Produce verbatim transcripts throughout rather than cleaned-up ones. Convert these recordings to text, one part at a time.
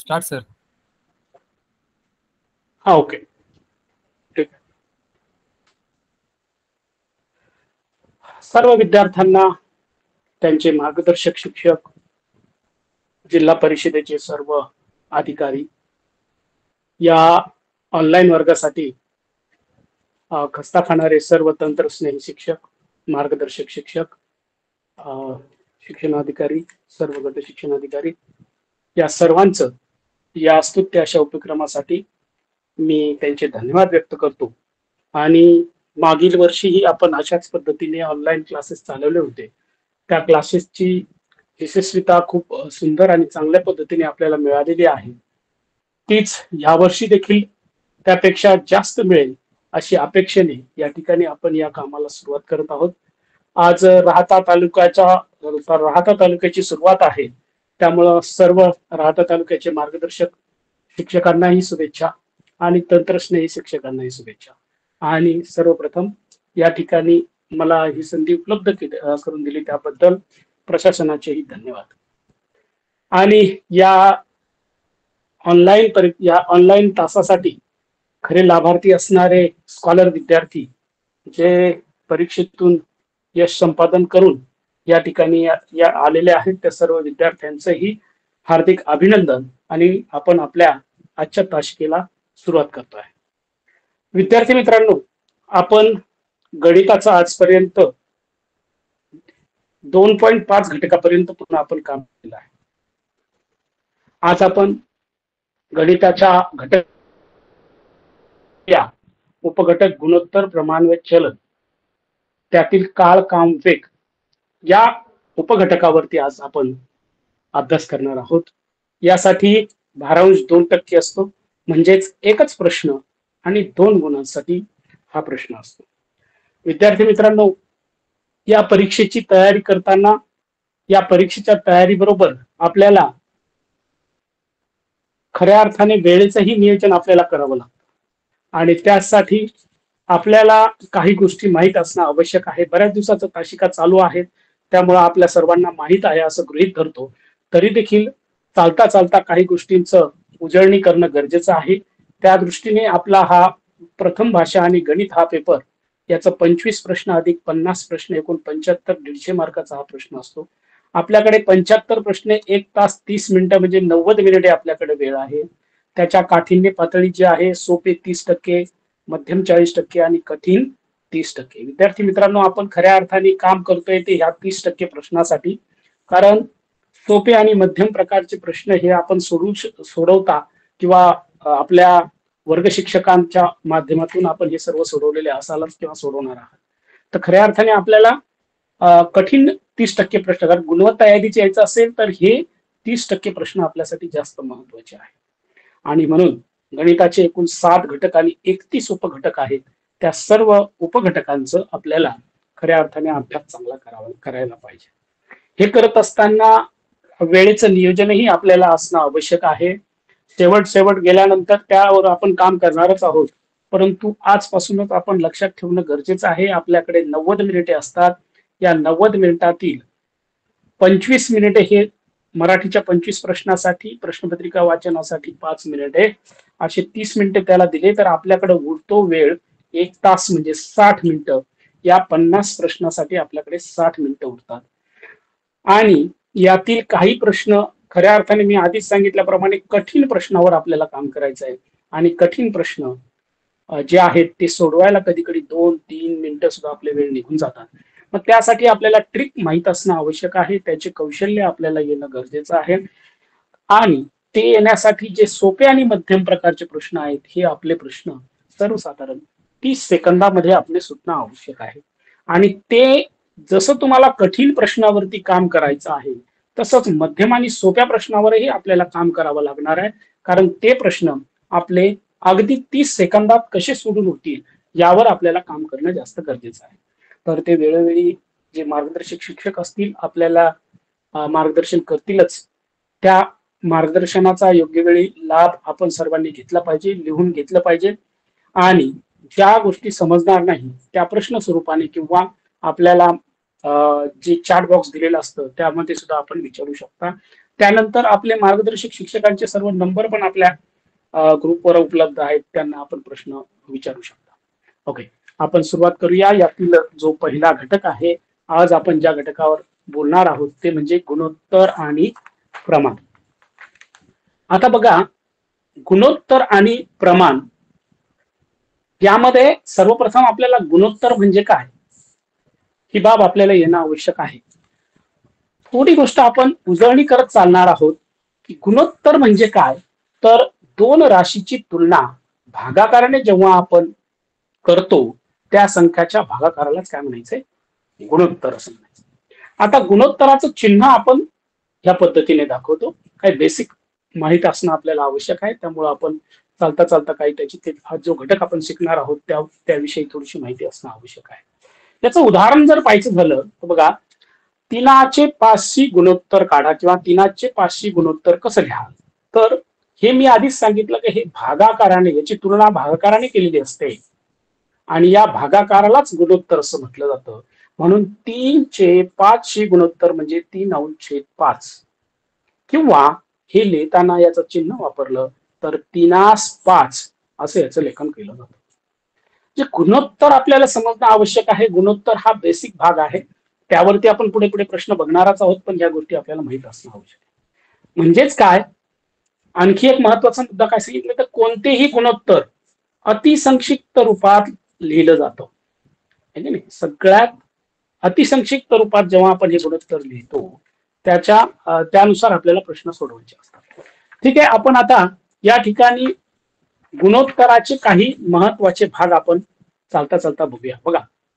Start sir. हा okay ठीक आहे. सर्व विद्यार्थ्यांना, त्यांचे मार्गदर्शक शिक्षक, जिल्हा परिषदेचे सर्व अधिकारी या ऑनलाईन वर्गासाठी खस्ता खाणारे सर्व तंत्रस्नेही शिक्षक, मार्गदर्शक शिक्षक, शिक्षणाधिकारी, सर्व गट शिक्षणाधिकारी या सर्वांचं या स्तुत्य अशा उपक्रमासाठी मी त्यांचे धन्यवाद व्यक्त करतो. आणि मागील वर्षीही आपण अशाच पद्धतीने ऑनलाईन क्लासेस चालवले होते. त्या क्लासेसची यशस्वीता खूप सुंदर आणि चांगल्या पद्धतीने आपल्याला मिळालेली आहे. तीच यावर्षी देखील त्यापेक्षा जास्त मिळेल अशी अपेक्षेने या ठिकाणी आपण या कामाला सुरुवात करत आहोत. आज राहाता तालुक्याच्या राहाता तालुक्याची सुरुवात आहे, त्यामुळं सर्व राहाता तालुक्याचे मार्गदर्शक शिक्षकांनाही शुभेच्छा आणि तंत्रस्नेही शिक्षकांनाही शुभेच्छा. आणि सर्वप्रथम या ठिकाणी मला ही संधी उपलब्ध करून दिली त्याबद्दल प्रशासनाचेही धन्यवाद. आणि या ऑनलाईन या ऑनलाईन तासासाठी खरे लाभार्थी असणारे स्कॉलर विद्यार्थी जे परीक्षेतून यश संपादन करून या ठिकाणी या आलेले आहेत, त्या सर्व विद्यार्थ्यांचंही हार्दिक अभिनंदन. आणि आपण आपल्या आजच्या तासिकेला सुरुवात करतोय. विद्यार्थी मित्रांनो, आपण गणिताचा आजपर्यंत दोन पॉईंट पाच घटकापर्यंत पुन्हा आपण काम केलं आहे. आज आपण गणिताच्या घटक या उपघटक गुणोत्तर, प्रमाण व चलन त्यातील काळ, काम, वेग या उपघटकावरती आज आपण अभ्यास करणार आहोत. यासाठी भारांश दोन टक्के असतो, म्हणजेच एकच प्रश्न आणि दोन गुणांसाठी हा प्रश्न असतो. विद्यार्थी मित्रांनो, या परीक्षेची तयारी करताना या परीक्षेच्या तयारीबरोबर आपल्याला खऱ्या अर्थाने वेळेचंही नियोजन आपल्याला करावं लागतं. आणि त्यासाठी आपल्याला काही गोष्टी माहीत असणं आवश्यक आहे. बऱ्याच दिवसाचं तासिका चालू आहे, त्यामुळे आपल्या सर्वांना माहीत आहे असं गृहीत धरतो. तरी देखील चालता चालता काही गोष्टींचं उजळणी करणं गरजेचं आहे. त्या दृष्टीने आपला हा प्रथम भाषा आणि गणित हा पेपर याचा पंचवीस प्रश्न अधिक पन्नास प्रश्न एकूण पंच्याहत्तर दीडशे मार्काचा हा प्रश्न असतो. आपल्याकडे पंच्याहत्तर प्रश्न एक तास तीस मिनिटं म्हणजे नव्वद मिनिटे आपल्याकडे वेळ आहे. त्याच्या काठिण्य पातळी जी आहे सोपे तीस टक्के, मध्यम चाळीस टक्के आणि कठीण तीस टक्के. विद्यार्थी मित्रांनो, आपण खऱ्या अर्थाने काम करतोय ते ह्या तीस टक्के प्रश्नासाठी. कारण सोपे आणि मध्यम प्रकारचे प्रश्न हे आपण सोडू सोडवता किंवा आपल्या वर्ग शिक्षकांच्या माध्यमातून आपण हे सर्व सोडवलेले असालच किंवा सोडवणार आहात. तर खऱ्या अर्थाने आपल्याला कठीण तीस टक्के प्रश्न, कारण गुणवत्ता यादीचे यायचं असेल तर हे तीस टक्के प्रश्न आपल्यासाठी जास्त महत्वाचे आहे. आणि म्हणून गणिताचे एकूण सात घटक आणि एकतीस उपघटक आहेत. त्या सर्व उपघटकांचं आपल्याला खऱ्या अर्थाने अभ्यास चांगला करावा करायला पाहिजे. हे करत असताना वेळेचं नियोजनही आपल्याला असणं आवश्यक आहे. शेवट शेवट गेल्यानंतर त्यावर आपण काम करणारच आहोत, परंतु आजपासूनच आपण लक्षात ठेवणं गरजेचं आहे. आपल्याकडे नव्वद मिनिटे असतात. या नव्वद मिनिटातील पंचवीस मिनिटे हे मराठीच्या पंचवीस प्रश्नासाठी, प्रश्नपत्रिका वाचनासाठी पाच मिनिटे, असे तीस मिनिटे त्याला दिले तर आपल्याकडे उरतो वेळ एक तास म्हणजे साठ मिनिटं. या पन्नास प्रश्नासाठी आपल्याकडे साठ मिनिटं उरतात. आणि यातील काही प्रश्न खऱ्या अर्थाने मी आधीच सांगितल्याप्रमाणे कठीण प्रश्नावर आपल्याला काम करायचं आहे. आणि कठीण प्रश्न जे आहेत ते सोडवायला कधी कधी दोन तीन मिनिटं सुद्धा आपले वेळ निघून जातात. मग त्यासाठी आपल्याला ट्रिक माहीत असणं आवश्यक आहे. त्याचे कौशल्य आपल्याला येणं गरजेचं आहे. आणि ते येण्यासाठी जे सोपे आणि मध्यम प्रकारचे प्रश्न आहेत हे आपले प्रश्न सर्वसाधारण तीस सेकंदामध्ये आपले सुटणं आवश्यक आहे. आणि ते जसं तुम्हाला कठीण प्रश्नावरती काम करायचं आहे तसंच मध्यम आणि सोप्या प्रश्नावरही आपल्याला काम करावं लागणार आहे. कारण ते प्रश्न आपले अगदी तीस सेकंदात कसे सोडून होतील यावर आपल्याला काम करणं जास्त गरजेचं आहे. तर ते वेळोवेळी जे मार्गदर्शक शिक्षक असतील आपल्याला मार्गदर्शन करतीलच. त्या मार्गदर्शनाचा योग्य वेळी लाभ आपण सर्वांनी घेतला पाहिजे, लिहून घेतलं पाहिजे. आणि ज्या गोष्टी समजणार नाही त्या प्रश्न स्वरूपाने किंवा आपल्याला जे चॅट बॉक्स दिलेलं असतं त्यामध्ये सुद्धा आपण विचारू शकता. त्यानंतर आपले मार्गदर्शक शिक्षकांचे सर्व नंबर पण आपल्या ग्रुपवर उपलब्ध आहेत, त्यांना आपण प्रश्न विचारू शकता. ओके, आपण सुरुवात करूया. यातील जो पहिला घटक आहे, आज आपण ज्या घटकावर बोलणार आहोत ते म्हणजे गुणोत्तर आणि प्रमाण. आता बघा, गुणोत्तर आणि प्रमाण यामध्ये सर्वप्रथम आपल्याला गुणोत्तर म्हणजे काय ही बाब आपल्याला येणं आवश्यक आहे. थोडी गोष्ट आपण उजळणी करत चालणार आहोत की गुणोत्तर म्हणजे काय. तर दोन राशीची तुलना भागाकाराने जेव्हा आपण करतो त्या संख्याच्या भागाकारालाच काय म्हणायचंय, गुणोत्तर असं म्हणायचं. आता गुणोत्तराचं चिन्ह आपण ह्या पद्धतीने दाखवतो. काही बेसिक माहिती असणं आपल्याला आवश्यक आहे, त्यामुळे आपण चालता चालता काही त्याची हा जो घटक आपण शिकणार आहोत त्या त्याविषयी थोडीशी माहिती असणं आवश्यक आहे. याचं उदाहरण जर पाहायचं झालं तर बघा, तीनाचे पाचशी गुणोत्तर काढा किंवा तीनाचे पाचशी गुणोत्तर कसं घ्या. तर हे मी आधीच सांगितलं की हे भागाकाराने, याची तुलना भागाकाराने केलेली असते आणि या भागाकारालाच गुणोत्तर असं म्हटलं जातं. म्हणून तीनचे पाचशे गुणोत्तर म्हणजे तीन अंश छेद पाच, किंवा हे लिहिताना याचं चिन्ह वापरलं तर तीनास पाच असं याचं लेखन केलं जातं. जे गुणोत्तर आपल्याला समजणं आवश्यक आहे. गुणोत्तर हा बेसिक भाग आहे, त्यावरती आपण पुढे पुढे प्रश्न बघणारच आहोत, पण या गोष्टी आपल्याला माहित असणं आवश्यक आहे. म्हणजेच काय, आणखी एक महत्वाचा मुद्दा काय सांगितलं तर कोणतेही गुणोत्तर अतिसंक्षिप्त रूपात लिहिलं जातं. नाही, सगळ्यात अतिसंक्षिप्त रूपात जेव्हा आपण हे गुणोत्तर लिहितो त्याच्या त्यानुसार आपल्याला प्रश्न सोडवायचे असतात. ठीक आहे, आपण आता या ठिकाणी गुणोत्तराचे काही महत्वाचे भाग आपण चालता चालता बघूया. बघा,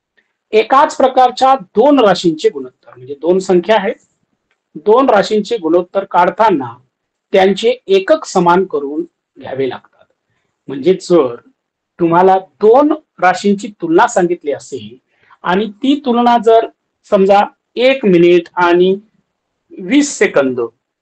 एकाच प्रकारच्या दोन राशींचे गुणोत्तर म्हणजे दोन संख्या आहेत, दोन राशींचे गुणोत्तर काढताना त्यांचे एकक समान करून घ्यावे लागतात. म्हणजे जर तुम्हाला दोन राशींची तुलना सांगितली असेल आणि ती तुलना जर समजा एक मिनिट आणि वीस सेकंद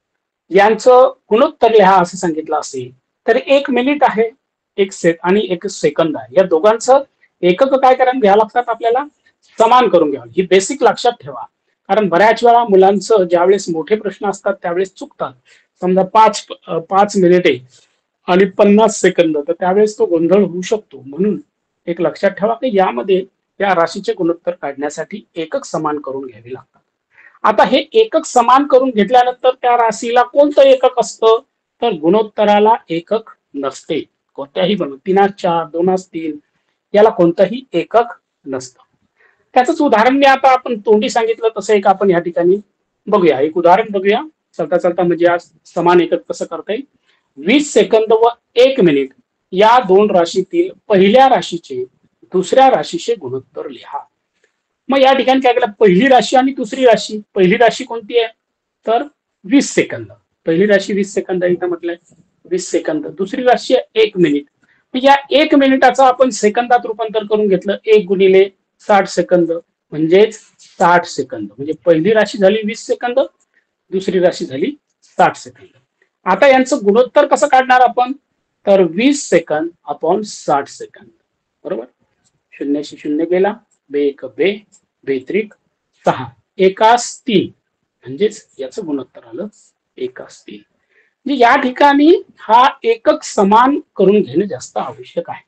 यांचं गुणोत्तर लिहा असं सांगितलं असेल तर एक मिनिट आहे एक सेक आणि एक सेकंद आहे, या दोघांचं एकक काय करून घ्यावं लागतात, आपल्याला समान करून घ्यावं. ही बेसिक लक्षात ठेवा, कारण बऱ्याच वेळा मुलांचं ज्यावेळेस मोठे प्रश्न असतात त्यावेळेस चुकतात. समजा पाच पाच मिनिटे आणि पन्नास सेकंद, तर त्यावेळेस तो गोंधळ होऊ शकतो. म्हणून एक लक्षात ठेवा की यामध्ये या राशीचे गुणोत्तर काढण्यासाठी एकक समान करून घ्यावे लागतात. आता हे एकक समान करून घेतल्यानंतर त्या राशीला कोणतं एकक असतं, तर गुणोत्तराला एकक नसते. कोणत्याही बनव तीनास चार दोनास तीन याला कोणतंही एकक नसतं. त्याच उदाहरण मी आता आपण तोंडी सांगितलं तसं एक आपण या ठिकाणी बघूया. एक उदाहरण बघूया चलता चलता, म्हणजे आज समान एकक कसं करता येईल. वीस सेकंद व एक मिनिट या दोन राशीतील पहिल्या राशीचे दुसऱ्या राशीचे गुणोत्तर लिहा. मग या ठिकाणी काय केलं, पहिली राशी आणि दुसरी राशी. पहिली राशी कोणती आहे तर वीस सेकंद, पहिली राशी वीस सेकंद इथं म्हटलंय वीस सेकंद. दुसरी राशी आहे एक मिनिट. या एक मिनिटाचं आपण सेकंदात रूपांतर करून घेतलं, एक गुणिले साठ सेकंद म्हणजेच साठ सेकंद. म्हणजे पहिली राशी झाली वीस सेकंद, दुसरी राशी झाली साठ सेकंद. आता यांचं गुणोत्तर कसं काढणार आपण, तर वीस सेकंद अपॉन साठ सेकंद. बरोबर, शून्यशी शून्य गेला, बे एक बे, बेत्रिक सहा, एकास तीन, म्हणजेच याचं गुणोत्तर आलं एकास तीन. म्हणजे या ठिकाणी हा एकक समान करून घेणे जास्त आवश्यक आहे.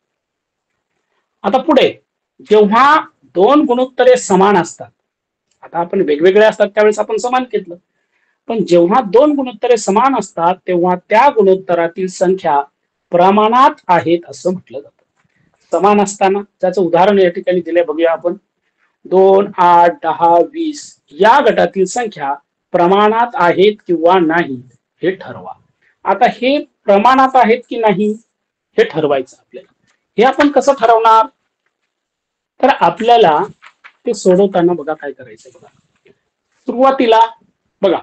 आता पुढे जेव्हा दोन गुणोत्तरे समान असतात, आता आपण वेगवेगळे असतात त्यावेळेस आपण समान घेतलं, पण जेव्हा दोन गुणोत्तरे समान असतात तेव्हा त्या गुणोत्तरातील संख्या प्रमाणात आहेत असं म्हटलं जातं. समान असताना त्याचं उदाहरण या ठिकाणी दिलंय, बघूया आपण. दोन आठ दहा वीस या गटातील संख्या प्रमाणात आहेत किंवा नाही हे ठरवा. आता हे प्रमाणात आहेत की नाही हे ठरवायचं आपल्याला. हे आपण कसं ठरवणार, तर आपल्याला ते सोडवताना बघा काय करायचं. बघा, सुरुवातीला बघा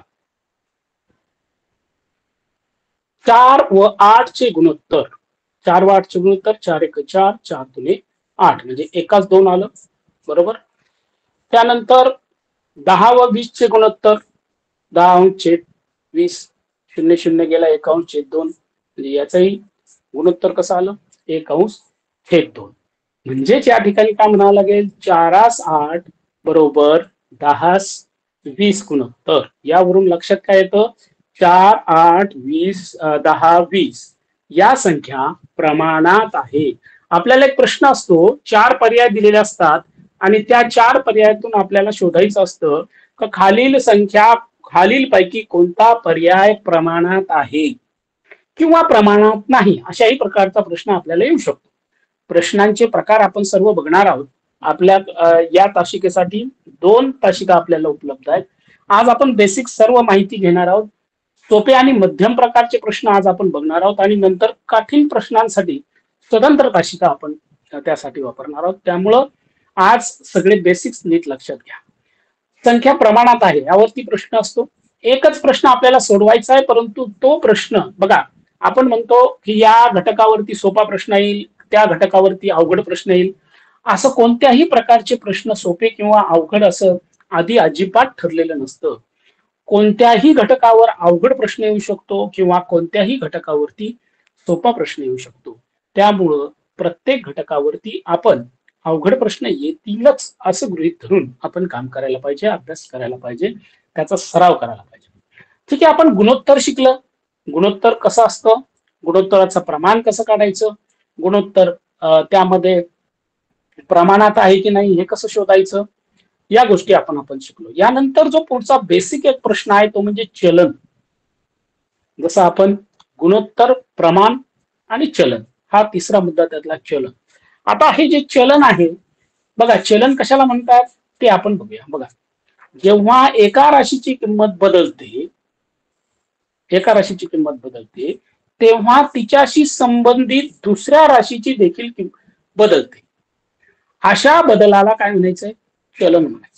चार व आठ चे गुणोत्तर, चार व आठ चे गुणोत्तर चार एक चार, चार दुने आठ, म्हणजे एकाच दोन आलं. बरोबर, त्यानंतर दहा व वीस चे गुणोत्तर, दहा अंश छेद वीस, शून्य शून्य गेला, एक अंश छेद दोन, म्हणजे याचंही गुणोत्तर कसं आलं, एक अंश छेद दोन. म्हणजेच या ठिकाणी काय म्हणावं लागेल, चारास आठ बरोबर दहास वीस गुणोत्तर. यावरून लक्षात काय येतं, चार, आठ, वीस, दहा, वीस या संख्या प्रमाणात आहे. आपल्याला एक प्रश्न असतो, चार पर्याय दिलेले असतात आणि त्या चार पर्यायातून आपल्याला शोधायचं असतं की खालील संख्या खालील पैकी कोणता पर्याय प्रमाणात आहे किंवा प्रमाणात नाही, अशाही प्रकारचा प्रश्न आपल्याला येऊ शकतो. प्रश्नांचे प्रकार आपण सर्व बघणार आहोत. आपल्या या तासिकेसाठी दोन तासिका आपल्याला उपलब्ध आहेत. आज आपण बेसिक सर्व माहिती घेणार आहोत. सोपे आणि मध्यम प्रकारचे प्रश्न आज आपण बघणार आहोत आणि नंतर कठीण प्रश्नांसाठी स्वतंत्र तासिका आपण त्यासाठी वापरणार आहोत. त्यामुळं आज सगळे बेसिक्स नीट लक्षात घ्या. संख्या प्रमाणात आहे यावरती प्रश्न असतो. एकच प्रश्न आपल्याला सोडवायचा आहे, परंतु तो प्रश्न बघा, आपण म्हणतो की या घटकावरती सोपा प्रश्न येईल, त्या घटकावरती अवघड प्रश्न येईल. असं कोणत्याही प्रकारचे प्रश्न सोपे किंवा अवघड असं आधी अजिबात ठरलेलं नसतं. कोणत्याही घटकावर अवघड प्रश्न येऊ शकतो किंवा कोणत्याही घटकावरती सोपा प्रश्न येऊ शकतो. त्यामुळं प्रत्येक घटकावरती आपण अवघड प्रश्न येतीलच असं गृहीत धरून आपण काम करायला पाहिजे, अभ्यास करायला पाहिजे, त्याचा सराव करायला पाहिजे. ठीक आहे, आपण गुणोत्तर शिकलं. गुणोत्तर कसं असतं, गुणोत्तराचं प्रमाण कसं काढायचं, गुणोत्तर त्यामध्ये प्रमाणात आहे की नाही हे कसं शोधायचं, या गोष्टी आपण आपण शिकलो. यानंतर जो पुढचा बेसिक एक प्रश्न आहे तो म्हणजे चलन. जसं आपण गुणोत्तर, प्रमाण आणि चलन, हा तिसरा मुद्दा त्यातला चलन. आता हे जे चलन आहे बघा, चलन कशाला म्हणतात ते आपण बघूया. बघा, जेव्हा एका राशीची किंमत बदलते एका राशीची किंमत बदलते तेव्हा तिच्याशी संबंधित दुसऱ्या राशीची देखील किंमत बदलते. अशा बदलाला काय म्हणायचंय, चलन म्हणायचं.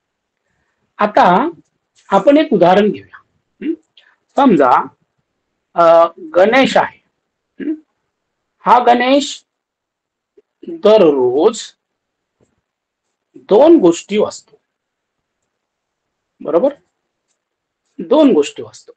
आता आपण एक उदाहरण घेऊया. समजा गणेश आहे. हा गणेश दररोज दोन गोष्टी वाचतो. बरोबर, दोन गोष्टी वाचतो.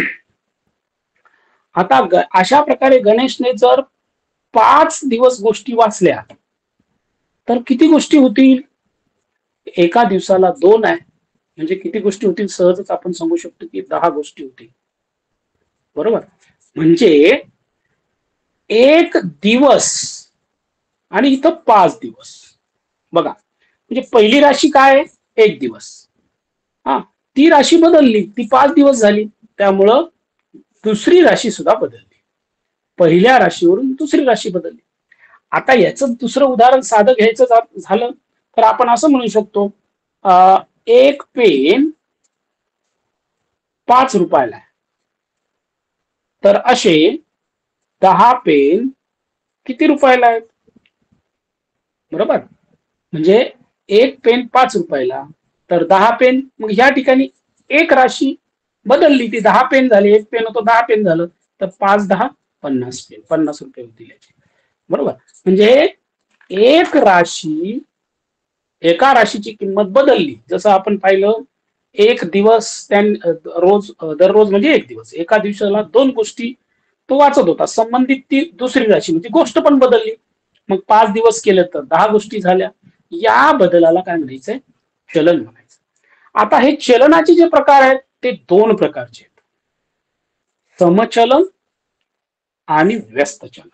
आता अशा प्रकारे गणेशने जर पाच दिवस गोष्टी वाचल्या तर किती गोष्टी होतील, एका दिवसाला दोन आहे म्हणजे किती गोष्टी होतील, सहजच आपण सांगू शकतो की दहा गोष्टी होतील. बरोबर, म्हणजे एक दिवस आणि इथं पाच दिवस. बघा, म्हणजे पहिली राशी काय, एक दिवस. हा, ती राशी बदलली, ती पाच दिवस झाली, त्यामुळं दुसरी राशी सुद्धा बदलली. पहिल्या राशीवरून दुसरी राशी बदलली. आता याचं दुसरं उदाहरण साधं घ्यायचं झालं तर आपण असं म्हणू शकतो, एक पेन पाच रुपयाला आहे, तर असे दहा पेन किती रुपयाला आहेत. बरोबर, म्हणजे एक पेन पाच रुपयाला तर दहा पेन, मग ह्या ठिकाणी एक राशी बदलली, ती दहा पेन झाली, एक पेन होतो दहा पेन झालं, तर पाच दहा पन्नास पेन, पन्नास रुपये होतील याचे. बरोबर, म्हणजे एक राशी, एका राशीची किंमत बदलली. जसं आपण पाहिलं, एक दिवस त्या रोज दररोज म्हणजे एक दिवस, एका दिवसाला दोन गोष्टी तो वाचत होता, संबंधित ती दुसरी राशी म्हणजे गोष्ट पण बदलली. मग पाच दिवस केलं तर दहा गोष्टी झाल्या. या बदलाला काय म्हणायचंय, चलन म्हणायचं. आता हे चलनाचे जे प्रकार आहेत ते दोन प्रकारचे आहेत, समचलन आणि व्यस्त चलन.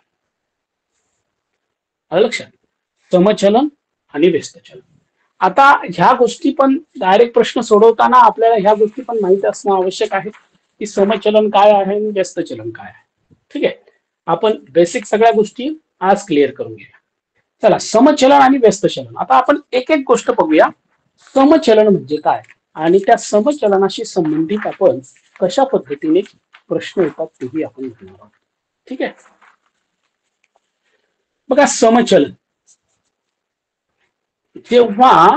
लक्षात, समचलन आणि व्यस्त चलन. आता ह्या गोष्टी पण डायरेक्ट प्रश्न सोडवताना आपल्याला ह्या गोष्टी पण माहिती असणं आवश्यक आहे की समचलन काय आहे आणि व्यस्त चलन काय आहे. ठीक आहे, आपण बेसिक सगळ्या गोष्टी आज क्लिअर करून घेऊया. चला, समचलन आणि व्यस्त चलन. आता आपण एक एक गोष्ट बघूया. समचलन म्हणजे काय आणि त्या समचलनाशी संबंधित आपण कशा पद्धतीने प्रश्न येतात तेही आपण बघणार आहोत. ठीक आहे, बघा, समचलन जेव्हा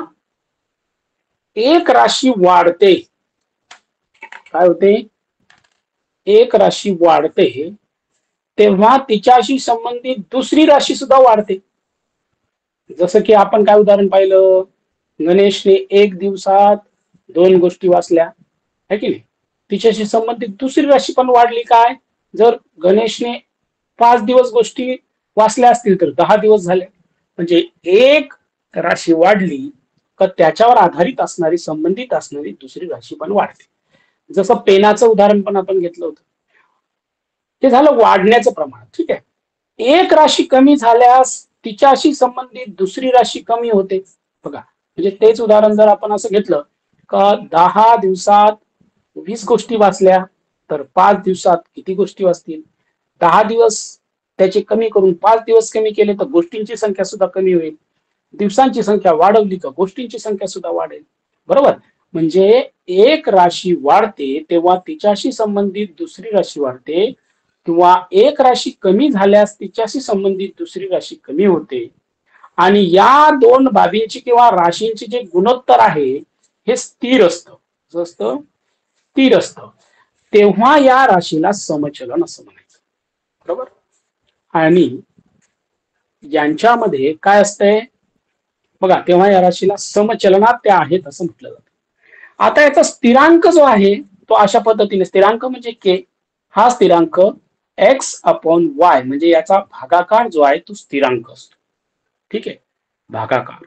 एक राशी वाढते, काय होते, एक राशी वाढते तेव्हा तिच्याशी संबंधित दुसरी राशी सुद्धा वाढते. जसं की आपण काय उदाहरण पाहिलं, गणेशने एक दिवसात दोन गोष्टी वाचल्या आहे की नाही, तिच्याशी संबंधित दुसरी राशी पण वाढली. काय, जर गणेशने पाच दिवस गोष्टी वाचल्या असतील तर दहा दिवस झाले, म्हणजे एक राशी वाढली का त्याच्यावर आधारित असणारी, संबंधित असणारी दुसरी राशी पण वाढते. जसं पेनाचं उदाहरण पण आपण घेतलं होतं. ते झालं वाढण्याचं प्रमाण. ठीक आहे. एक राशी कमी झाल्यास तिच्याशी संबंधित दुसरी राशी कमी होते. बघा, म्हणजे तेच उदाहरण जर आपण असं घेतलं का दहा दिवसात वीस गोष्टी वाचल्या तर पाच दिवसात किती गोष्टी वाचतील. दहा दिवस त्याचे कमी करून पाच दिवस कमी केले तर गोष्टींची संख्या सुद्धा कमी होईल. दिवसांची संख्या वाढवली तर गोष्टींची संख्या सुद्धा वाढेल. बरोबर. म्हणजे एक राशी वाढते तेव्हा तिच्याशी संबंधित दुसरी राशी वाढते, किंवा एक राशी कमी झाल्यास तिच्याशी संबंधित दुसरी राशी कमी होते. आणि या दोन बाबींची किंवा राशींचे जे गुणोत्तर आहे हे स्थिर असतं. असतं स्थिर असतं तेव्हा या राशीला समचलन असं म्हणायचं. बरोबर. आणि यांच्यामध्ये काय असतंय बघा, तेव्हा या राशीला समचलनात त्या आहेत असं म्हटलं जातं. आता याचा स्थिरांक जो आहे तो अशा पद्धतीने, स्थिरांक म्हणजे के, हा स्थिरांक एक्स अपॉन वाय म्हणजे याचा भागाकार जो आहे तो स्थिरांक असतो. ठीक आहे, भागाकार.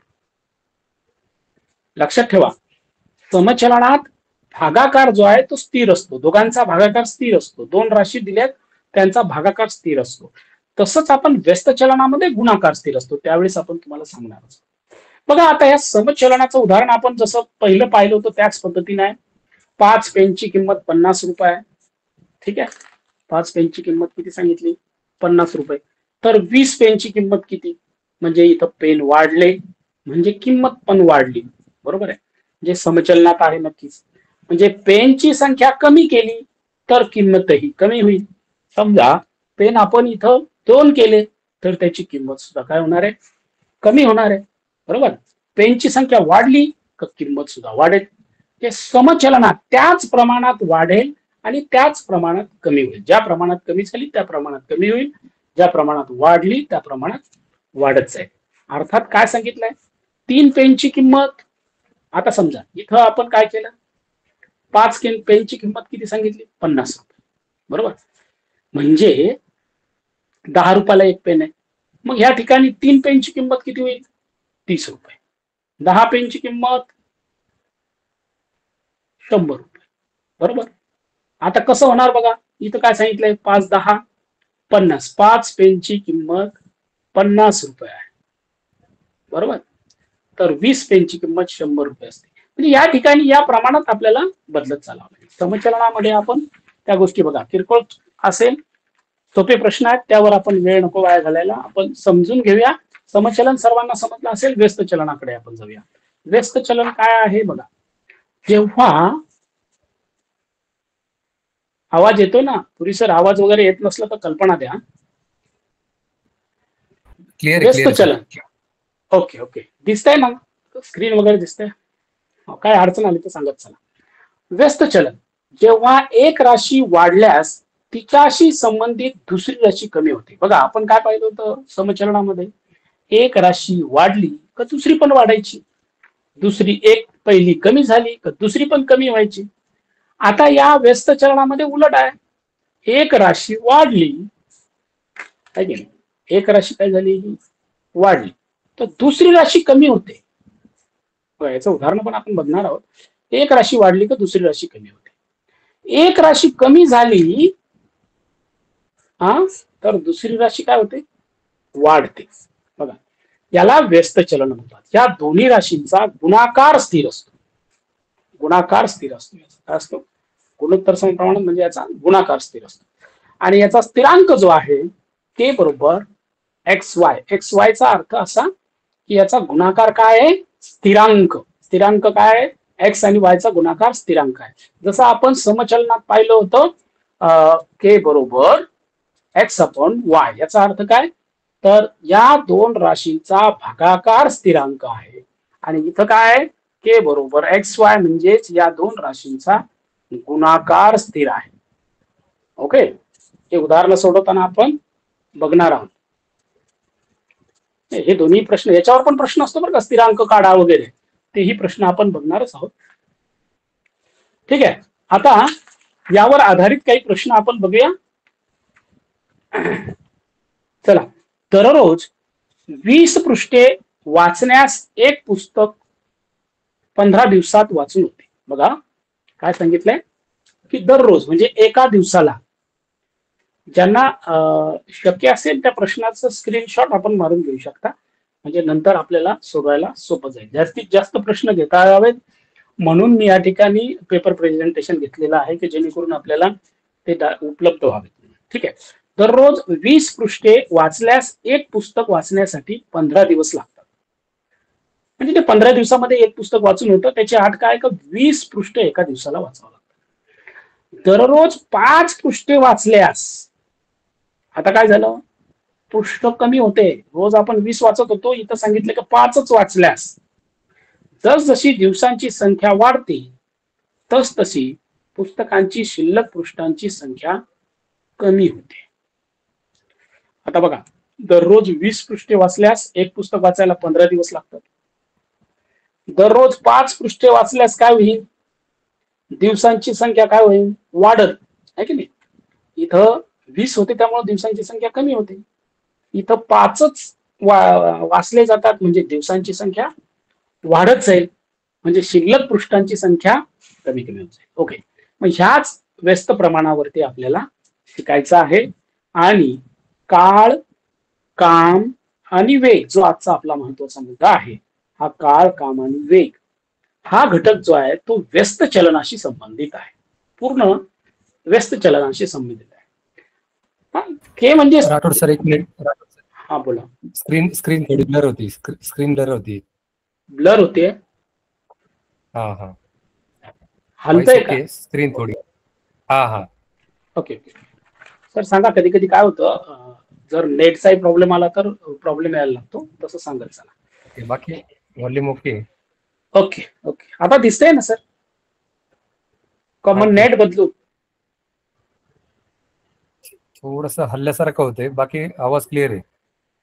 लक्षात ठेवा, समचलनात भागाकार जो आहे तो स्थिर असतो. दोघांचा भागाकार स्थिर असतो. दोन राशी दिल्यात त्यांचा भागाकार स्थिर असतो. तसंच आपण व्यस्त चलनामध्ये गुणाकार स्थिर असतो. त्यावेळेस आपण तुम्हाला सांगणार असतो. बघा, आता या समचलनाचं उदाहरण आपण जसं पहिलं पाहिलं होतं त्याच पद्धतीने आहे. पाच पेनची किंमत पन्नास रुपये. ठीक आहे, पाच पेनची किंमत किती सांगितली? पन्नास रुपये. तर वीस पेनची किंमत किती? म्हणजे इथं पेन वाढले म्हणजे किंमत पण वाढली. बरोबर आहे, म्हणजे समचलनात आहे नक्कीच. म्हणजे पेनची संख्या कमी केली तर किंमतही कमी होईल. समजा पेन आपण इथं दोन केले तर त्याची किंमत सुद्धा काय होणार आहे? कमी होणार आहे. बरोबर. पेनची संख्या वाढली तर किंमत सुद्धा वाढेल. ते समचलनात त्याच प्रमाणात वाढेल आणि त्याच प्रमाणात कमी होईल. ज्या प्रमाणात कमी झाली त्या प्रमाणात कमी होईल, ज्या प्रमाणात वाढली त्या प्रमाणात वाढत जाईल. अर्थात काय सांगितलंय? तीन पेनची किंमत, आता समजा इथं आपण काय केलं, पाच पेनची किंमत किती सांगितली? पन्नास रुपये. बरोबर. म्हणजे दहा रुपयाला एक पेन आहे. मग या ठिकाणी तीन पेनची किंमत किती होईल? तीस रुपये. दहा पेनची किंमत शंभर रुपये. बरोबर. आता कसं होणार बघा, इथं काय सांगितलंय? पाच दहा पन्नास. पाच पेनची किंमत पन्नास रुपये आहे. बरोबर. तर वीस पेनची किंमत शंभर रुपये असते. म्हणजे या ठिकाणी या प्रमाणात आपल्याला बदलत चालावं लागेल. समचलनामध्ये आपण त्या गोष्टी बघा, किरकोळ असेल, सोपे प्रश्न आहेत, त्यावर आपण वेळ नको वाया घालायला. आपण समजून घेऊया. समचलन सर्वांना समजलं असेल. व्यस्त चलनाकडे आपण जाऊया. व्यस्त चलन काय आहे बघा. जेव्हा आवाज येतो ना पुरी सर, आवाज वगैरे येत नसला तर कल्पना द्या. क्लिअर व्यस्त चलन. ओके ओके, दिसतंय ना स्क्रीन वगैरे दिसतंय? काय अडचण आली तर सांगत चला. व्यस्त चलन, जेव्हा एक राशी वाढल्यास तिच्याशी संबंधित दुसरी राशी कमी होते. बघा, आपण काय पाहिलं होतं समचलनामध्ये? एक राशी वाढली का दुसरी पण वाढायची. दुसरी एक पहिली कमी झाली का दुसरी पण कमी व्हायची. आता या व्यस्त चलनामध्ये उलट आहे. एक राशी वाढली, एक राशी काय झाली? वाढली तर दुसरी राशी कमी होते. याचं उदाहरण पण आपण बघणार आहोत. एक राशी वाढली का दुसरी राशी कमी होते. एक राशी कमी झाली हा तर दुसरी राशी काय होते? वाढते. बघा, याला व्यस्त चलन म्हणतात. या दोन्ही राशींचा गुणाकार स्थिर असतो. गुणाकार स्थिर असतो. काय असतो? गुणोत्तर समप्रमाणात म्हणजे याचा गुणाकार स्थिर असतो. आणि याचा स्थिरांक जो आहे के बरोबर एक्स वाय. एक्स वाय चा अर्थ असा की याचा गुणाकार काय आहे? स्थिरांक. स्थिरांक काय आहे? एक्स आणि वाय चा गुणाकार स्थिरांक आहे. जसं आपण समचलनात पाहिलं होतं, के बरोबर एक्स अपॉन वाय. याचा अर्थ काय? तर या दोन राशींचा भागाकार स्थिरांक आहे. आणि इथं काय आहे? के बरोबर एक्स वाय म्हणजेच या दोन राशींचा गुणाकार स्थिर आहे. ओके, हे उदाहरण सोडवताना आपण बघणार आहोत. हे दोन्ही प्रश्न, याच्यावर पण प्रश्न असतो बरं का, स्थिरांक काढा वगैरे, तेही प्रश्न आपण बघणारच आहोत. ठीक आहे, आता यावर आधारित काही प्रश्न आपण बघूया. चला, दररोज वीस पृष्ठे वाचण्यास एक पुस्तक पंधरा दिवसात वाचून होते. बघा काय सांगितलंय, की दररोज म्हणजे एका दिवसाला ज्यांना शक्य असेल त्या प्रश्नाचं स्क्रीनशॉट आपण मारून घेऊ शकता, म्हणजे नंतर आपल्याला सोडवायला सोपं जाईल. जास्तीत जास्त प्रश्न घेता यावेत म्हणून मी या ठिकाणी पेपर प्रेझेंटेशन घेतलेलं आहे की जेणेकरून आपल्याला ते उपलब्ध व्हावे. ठीक आहे. दररोज वीस पृष्ठे वाचल्यास एक पुस्तक वाचण्यासाठी पंधरा दिवस लागतात. म्हणजे ते पंधरा दिवसामध्ये एक पुस्तक वाचून होतं. त्याची आठ काय का वीस पृष्ठे एका दिवसाला वाचावं लागतं. दररोज पाच पृष्ठे वाचल्यास आता काय झालं, पृष्ठ कमी होते. रोज आपण वीस वाचत होतो, इथं सांगितलं की पाचच वाचल्यास जस जशी दिवसांची संख्या वाढते तस तशी पुस्तकांची शिल्लक पृष्ठांची संख्या कमी होते. आता बघा, दररोज वीस पृष्ठे वाचल्यास एक पुस्तक वाचायला पंधरा दिवस लागतात. दररोज पाच पृष्ठे वाचल्यास काय होईल, दिवसांची संख्या काय होईल, वाढत आहे की नाही. इथं वीस होते त्यामुळे दिवसांची संख्या कमी होते. इथं पाचच वा वाचले जातात म्हणजे दिवसांची संख्या वाढत जाईल, म्हणजे शिल्लक पृष्ठांची संख्या कमी कमी होत जाईल. ओके, मग ह्याच व्यस्त प्रमाणावरती आपल्याला शिकायचं आहे. आणि काळ, काम आणि वेग जो आजचा आपला महत्वाचा मुद्दा आहे, हा काळ, काम आणि वेग हा घटक जो आहे तो व्यस्त चलनाशी संबंधित आहे, पूर्ण व्यस्त चलनाशी संबंधित आहे. के म्हणजे राठोड सर, एक मिनिट. हा बोला. स्क्रीन स्क्रीन थोडी ब्लर होती, स्क्रीन ब्लर होती. ब्लर होते? हा हा, हलतंय का स्क्रीन थोडी? हा हा, ओके ओके सर, सांगा. कधी कधी काय होतं, जर नेटचाही प्रॉब्लेम आला तर प्रॉब्लेम यायला लागतो, तसं सांगत चला. बाकी व्हॉल्यूम ओके? ओके ओके, आता दिसतंय ना सर? कॉमन नेट बदलू, थोडस हल्ल्यासारखं होतंय, बाकी आवाज क्लिअर आहे.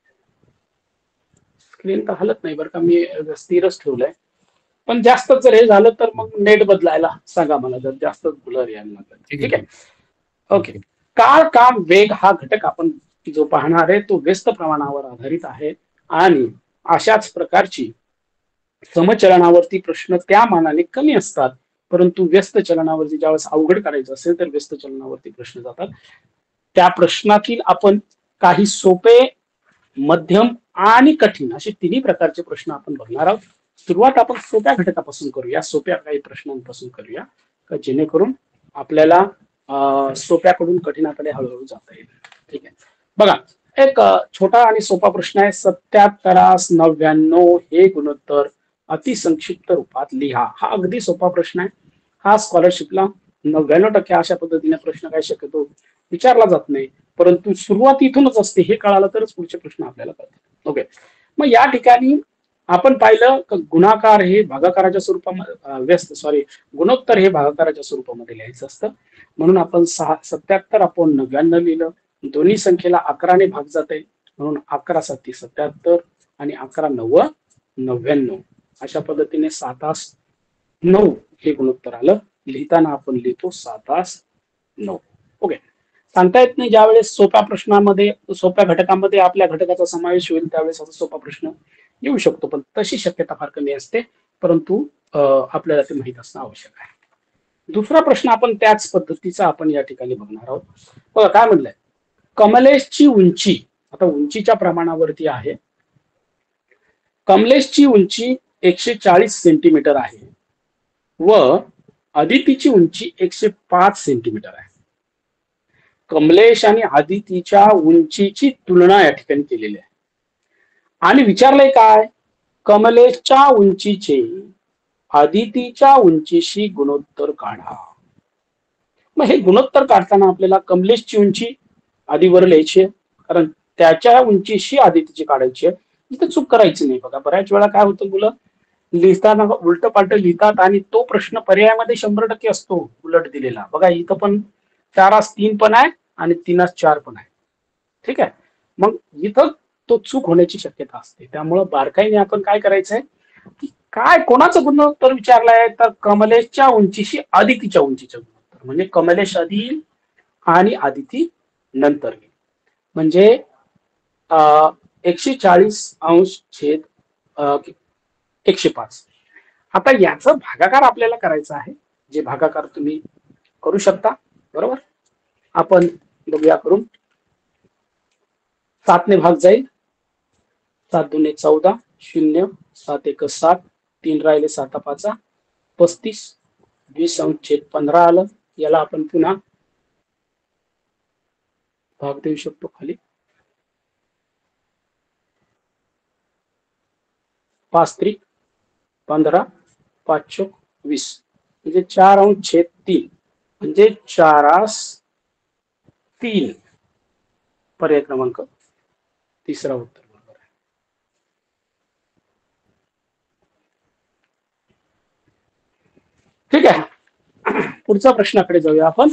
स्क्रीन तर हलत नाही बरं का, मी स्थिरच ठेवलंय. पण जास्त जर हे झालं तर मग नेट बदलायला सांगा मला, जर जास्त ब्लर यायला लागलं. ठीक आहे, ओके. काळ, काम, वेग हा घटक आपण जो पाहणार आहे तो व्यस्त प्रमाणावर आधारित आहे. आणि अशाच प्रकारची समचलनावरती प्रश्न त्या मानाने कमी असतात, परंतु व्यस्त चलनावरती ज्यावेळेस अवघड करायचं असेल तर व्यस्त चलनावरती प्रश्न जातात. त्या प्रश्नातील आपण काही सोपे, मध्यम आणि कठीण असे तिन्ही प्रकारचे प्रश्न आपण बघणार आहोत. सुरुवात आपण सोप्या घटकापासून करूया, सोप्या काही प्रश्नांपासून करूया, जेणेकरून आपल्याला सोप्याकडून कठीणाकडे हळूहळू जाता येईल. ठीक आहे, बघा, एक छोटा आणि सोपा प्रश्न आहे. सत्याहत्तरास नव्याण्णव हे गुणोत्तर अतिसंक्षिप्त रूपात लिहा. हा अगदी सोपा प्रश्न आहे. हा स्कॉलरशिपला नव्याण्णव टक्के अशा पद्धतीने प्रश्न काय शक्यतो विचारला जात नाही, परंतु सुरुवात इथूनच असते. हे कळालं तरच पुढचे प्रश्न आपल्याला कळतात. ओके, मग या ठिकाणी आपण पाहिलं की गुणाकार हे भागाकाराच्या स्वरूपामध्ये, व्यस्त सॉरी गुणोत्तर हे भागाकाराच्या स्वरूपामध्ये लिहायचं असतं. म्हणून आपण सहा सत्याहत्तर आपण नव्याण्णव लिहिलं. दोन्ही संख्येला अकराने भाग जाते, म्हणून अकरा साती सत्याहत्तर आणि अकरा नव्व नव्याण्णव. अशा पद्धतीने सातास नऊ हे गुणोत्तर आलं. लिहिताना आपण लिहितो सातास नऊ. ओके, सांगता येत नाही, ज्यावेळेस सोप्या प्रश्नामध्ये, सोप्या घटकामध्ये आपल्या घटकाचा समावेश होईल त्यावेळेस असा सोपा प्रश्न येऊ शकतो, पण तशी शक्यता फार कमी असते, परंतु आपल्याला ते माहित असणं आवश्यक आहे. दुसरा प्रश्न आपण त्याच पद्धतीचा आपण या ठिकाणी बघणार आहोत. बघा काय म्हणलंय, कमलेशची उंची, आता उंचीच्या प्रमाणावरती आहे. कमलेशची उंची एकशे चाळीस सेंटीमीटर आहे व अदितीची उंची एकशे पाच सेंटीमीटर आहे. कमलेश आणि अदितीच्या उंचीची तुलना या ठिकाणी केलेली आहे आणि विचारलंय काय, कमलेशच्या उंचीचे अदितीच्या उंचीशी गुणोत्तर काढा. मग हे गुणोत्तर काढताना आपल्याला कमलेशची उंची आधीवर लिहायची आहे, कारण त्याच्या उंचीशी अदितीची काढायची आहे. इथं चूक करायची नाही. बघा, बऱ्याच वेळा काय होतं, मुलं लिहिताना उलट पालट लिहितात आणि तो प्रश्न पर्यायामध्ये शंभर टक्के असतो उलट दिलेला. बघा, इथं पण चारास तीन पण आहे आणि तीनास चार पण आहे. ठीक आहे, मग इथं तो चूक होण्याची शक्यता असते. त्यामुळं बारकाईने आपण काय करायचंय, की काय कोणाचं गुणोत्तर विचारलंय, तर कमलेशच्या उंचीशी अदितीच्या उंचीचं गुणोत्तर, म्हणजे कमलेश आधी आणि अदिती नंतर, म्हणजे एकशे चाळीस अंश छेद एकशे पाच. आता याचा भागाकार आपल्याला करायचा आहे. जे भागाकार तुम्ही करू शकता. बरोबर, आपण बघूया करून. सातने भाग जाईल, सात दुने चौदा, शून्य, सात एक सात, तीन राहिले, सात पाचा पस्तीस, वीस अंश छेद पंधरा आलं. याला आपण पुन्हा भाग देऊ शकतो खाली. पाच त्रिक पंधरा, पाच चोक वीस, म्हणजे चार अंश छेद तीन, म्हणजे चारास तीन. पर्याय क्रमांक तिसरा उत्तर बरोबर आहे. ठीक आहे, पुढच्या प्रश्नाकडे जाऊया आपण.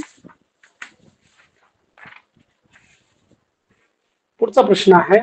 पुढचा प्रश्न आहे,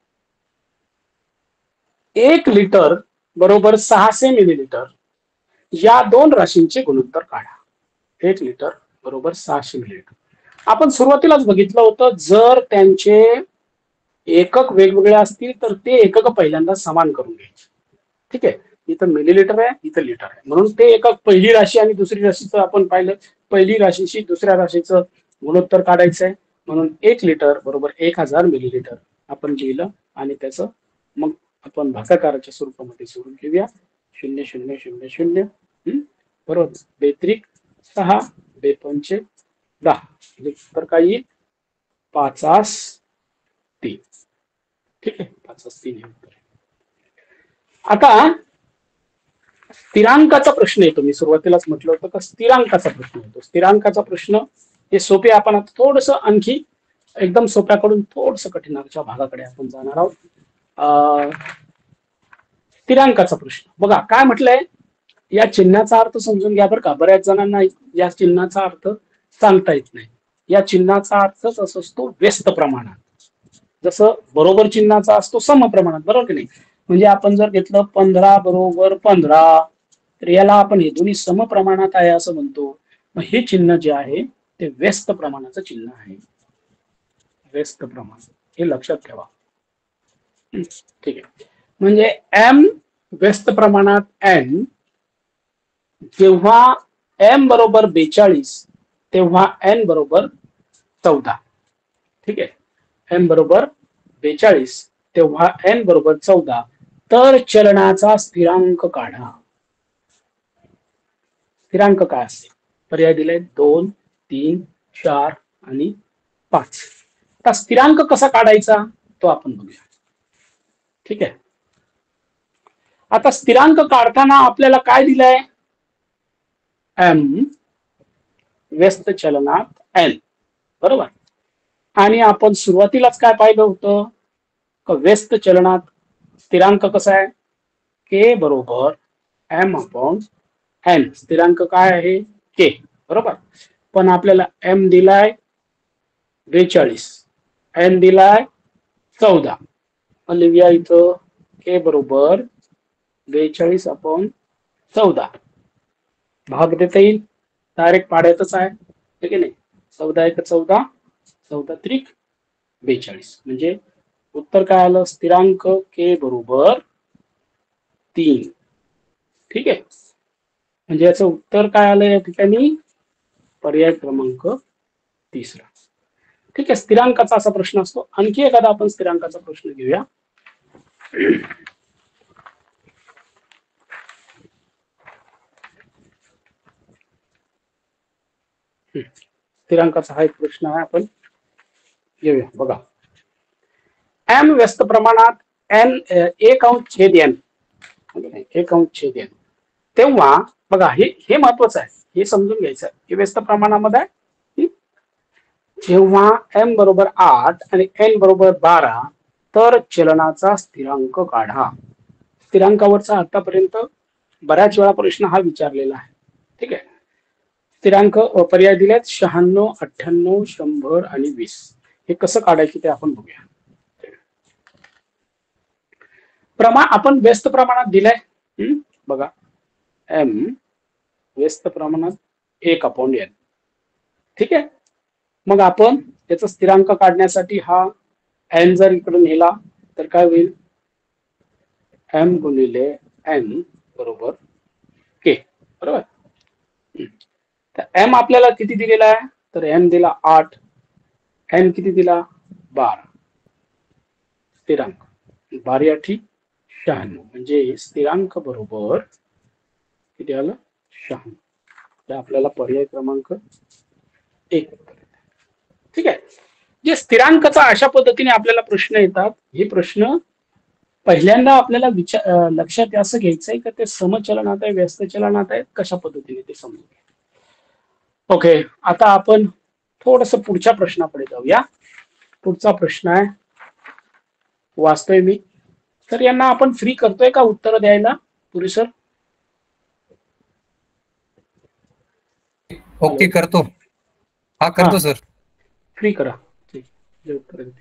एक लिटर बरोबर सहाशे मिलीलिटर या दोन राशींचे गुणोत्तर काढा. एक लिटर बरोबर सहाशे मिलीलिटर. आपण सुरुवातीलाच बघितलं होतं, जर त्यांचे एकक वेगवेगळे असतील तर ते एकक पहिल्यांदा समान करून घ्यायचे. ठीक आहे, इथं मिलीलिटर आहे, इथं लिटर आहे, म्हणून ते एकक पहिली राशी आणि दुसरी राशीचं आपण पाहिलं, पहिली राशीशी दुसऱ्या राशीचं गुणोत्तर काढायचं आहे. म्हणून एक लिटर बरोबर एक हजार मिलीलिटर आपण लिहिलं आणि त्याचं मग आपण भागाकाराच्या स्वरूपामध्ये सोडून घेऊया. शून्य शून्य शून्य शून्य बरोबर, बेत्रिक सहा, बेपंचे दहा, तर काय येईल पाचास तीन. ठीक आहे, पाचास तीन हे उत्तर. आता स्थिरांकाचा प्रश्न येतो. मी सुरुवातीलाच म्हटलं होतं का स्थिरांकाचा प्रश्न येतो. स्थिरांकाचा प्रश्न हे सोपे. आपण आता थोडस आणखी एकदम सोप्याकडून थोडस कठीणाच्या भागाकडे आपण जाणार आहोत. अं स्थिरांकाचा प्रश्न बघा काय म्हटलंय. या चिन्हाचा अर्थ समजून घ्या बरं का. बऱ्याच जणांना या चिन्हाचा अर्थ सांगता येत नाही. या चिन्हाचा अर्थच असं असतो व्यस्त प्रमाणात. जसं बरोबर चिन्हाचा असतो सम प्रमाणात, बरोबर की नाही. म्हणजे आपण जर घेतलं पंधरा बरोबर पंधरा, तर याला आपण हे दोन्ही सम प्रमाणात आहे असं म्हणतो. मग हे चिन्ह जे आहे ते व्यस्त प्रमाणाचं चिन्ह आहे. व्यस्त प्रमाण हे लक्षात ठेवा. ठीक आहे, म्हणजे एम व्यस्त प्रमाणात एन जेव्हा एम बरोबर बेचाळीस तेव्हा एन बरोबर चौदा. ठीक आहे, एम बरोबर बेचाळीस तेव्हा एन बरोबर चौदा. तर चलनाचा स्थिरांक काढा. स्थिरांक काय असेल? पर्याय दिले दोन, तीन, चार आणि पाच. आता स्थिरांक कसा काढायचा तो आपण बघूया. ठीक आहे, आता स्थिरांक काढताना आपल्याला काय दिलंय? एम व्यस्त चलनात एन, बरोबर. आणि आपण सुरुवातीलाच काय पाहिलं होतं का व्यस्त चलनात स्थिरांक कसा आहे? के बरोबर एम अपॉन एन. स्थिरांक काय आहे? के, बरोबर. पण आपल्याला एम दिलाय बेचाळीस, एन दिलाय चौदा. लिहूया इथं के बरोबर बेचाळीस अपॉन चौदा. भाग देता येईल, डायरेक्ट पाडायचंच आहे. ठीक आहे नाही. चौदा एक चौदा, चौदा त्रिक बेचाळीस. म्हणजे उत्तर काय आलं? स्थिरांक के बरोबर तीन. ठीक आहे, म्हणजे याचं उत्तर काय आलं या ठिकाणी? पर्याय क्रमांक तिसरा. ठीक आहे, स्थिरांकाचा असा प्रश्न असतो. आणखी एखादा आपण स्थिरांकाचा प्रश्न घेऊया. स्थिरांकाचा हा एक प्रश्न आहे, आपण घेऊया. बघा, एम व्यस्त प्रमाणात एन एक अंश छेद एन, एक अंश छेद एन, तेव्हा बघा हे हे महत्वाचं आहे, हे समजून घ्यायचं आहे. हे व्यस्त प्रमाणामध्ये आहे. जेव्हा एम बरोबर आठ आणि एन बरोबर बारा तर चलनाचा स्थिरांक काढा. स्थिरांकावरचा आतापर्यंत बऱ्याच वेळा प्रश्न हा विचारलेला आहे. ठीक आहे, स्थिरांक पर्याय दिलेत शहाण्णव, अठ्ठ्याण्णव, शंभर आणि वीस. हे कसं काढायचं ते आपण बघूया. प्रमाण आपण व्यस्त प्रमाणात दिलंय. बघा, एम व्यस्त प्रमाणात एक अपॉन एन. ठीक आहे, मग आपण त्याचा स्थिरांक काढण्यासाठी हा एन जर इकडे नेला तर काय होईल? एम गुणिले एन बरोबर के, बरोबर. तर एम आपल्याला किती दिलेला आहे, तर एम दिला आठ, एन किती दिला बारा, स्थिरांक बारा आठी शहाण्णव, म्हणजे स्थिरांक बरोबर किती आलं शहाण्णव. ते आपल्याला पर्याय क्रमांक एक. ठीक आहे. जे स्थिरांकाचा अशा पद्धतीने आपल्याला प्रश्न येतात, हे प्रश्न पहिल्यांदा आपल्याला विचार लक्षात असं घ्यायचंय की ते समचलनात आहे, व्यस्त चलनात आहे, कशा पद्धतीने ते समजून घ्या. ओके, आता आपण थोडस पुढच्या प्रश्नाकडे जाऊया. पुढचा प्रश्न आहे, वाचतोय मी. तर यांना आपण फ्री करतोय का उत्तर द्यायला पुरी सर? ओके करतो. हा करतो सर. फ्री करा. ठीक, उत्तर देते.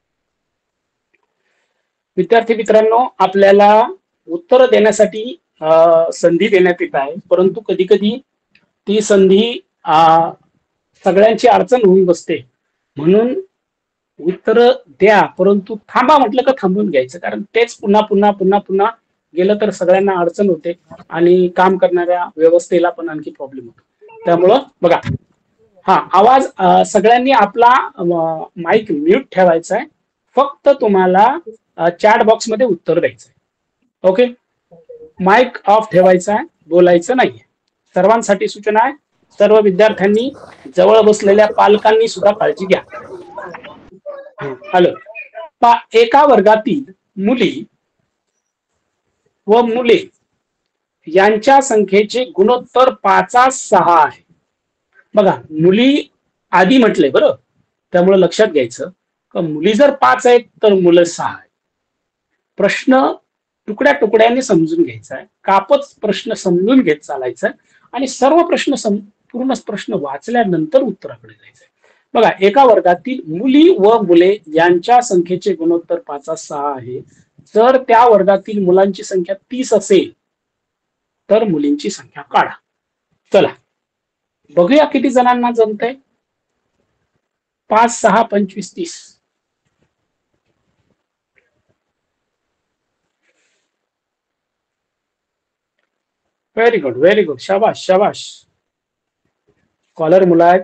विद्यार्थी मित्रांनो, आपल्याला उत्तर देण्यासाठी संधी देण्यात येत आहे, परंतु कधी कधी ती संधी सगळ्यांची अडचण होऊन बसते. म्हणून उत्तर द्या, परंतु थांबा म्हटलं का थांबून घ्यायचं, कारण तेच पुन्हा पुन्हा पुन्हा पुन्हा गेलं तर सगळ्यांना अडचण होते आणि काम करणाऱ्या व्यवस्थेला पण आणखी प्रॉब्लेम होतो. त्यामुळं बघा, हा आवाज सगळ्यांनी आपला माईक म्यूट ठेवायचा आहे. फक्त तुम्हाला चॅट बॉक्स मध्ये उत्तर द्यायचं आहे. ओके, माईक ऑफ ठेवायचा आहे, बोलायचं नाहीये. सर्वांसाठी सूचना आहे, सर्व विद्यार्थ्यांनी जवळ बसलेल्या पालकांनी सुद्धा काळजी घ्या. हॅलो, एका वर्गातील मुली व मुले यांच्या संख्येचे गुणोत्तर पाचा सहा आहे. बघा, मुली आधी म्हटले बरं, त्यामुळे लक्षात घ्यायचं का मुली जर पाच आहेत तर मुलं सहा आहेत. प्रश्न तुकड्या तुकड्याने समजून घ्यायचा आहे, कापच प्रश्न समजून घेत चालायचं आणि सर्व प्रश्न पूर्ण प्रश्न वाचल्यानंतर उत्तराकडे जायचं. बघा, एका वर्गातील मुली व मुले यांच्या संख्येचे गुणोत्तर पाचा सहा आहे. जर त्या वर्गातील मुलांची संख्या तीस असेल तर मुलींची संख्या काढा. चला बघूया किती जणांना जमतंय. पाच सहा पंचवीस तीस. व्हेरी गुड, व्हेरी गुड, शाबाश शाबाश. स्कॉलर मुलं आहेत,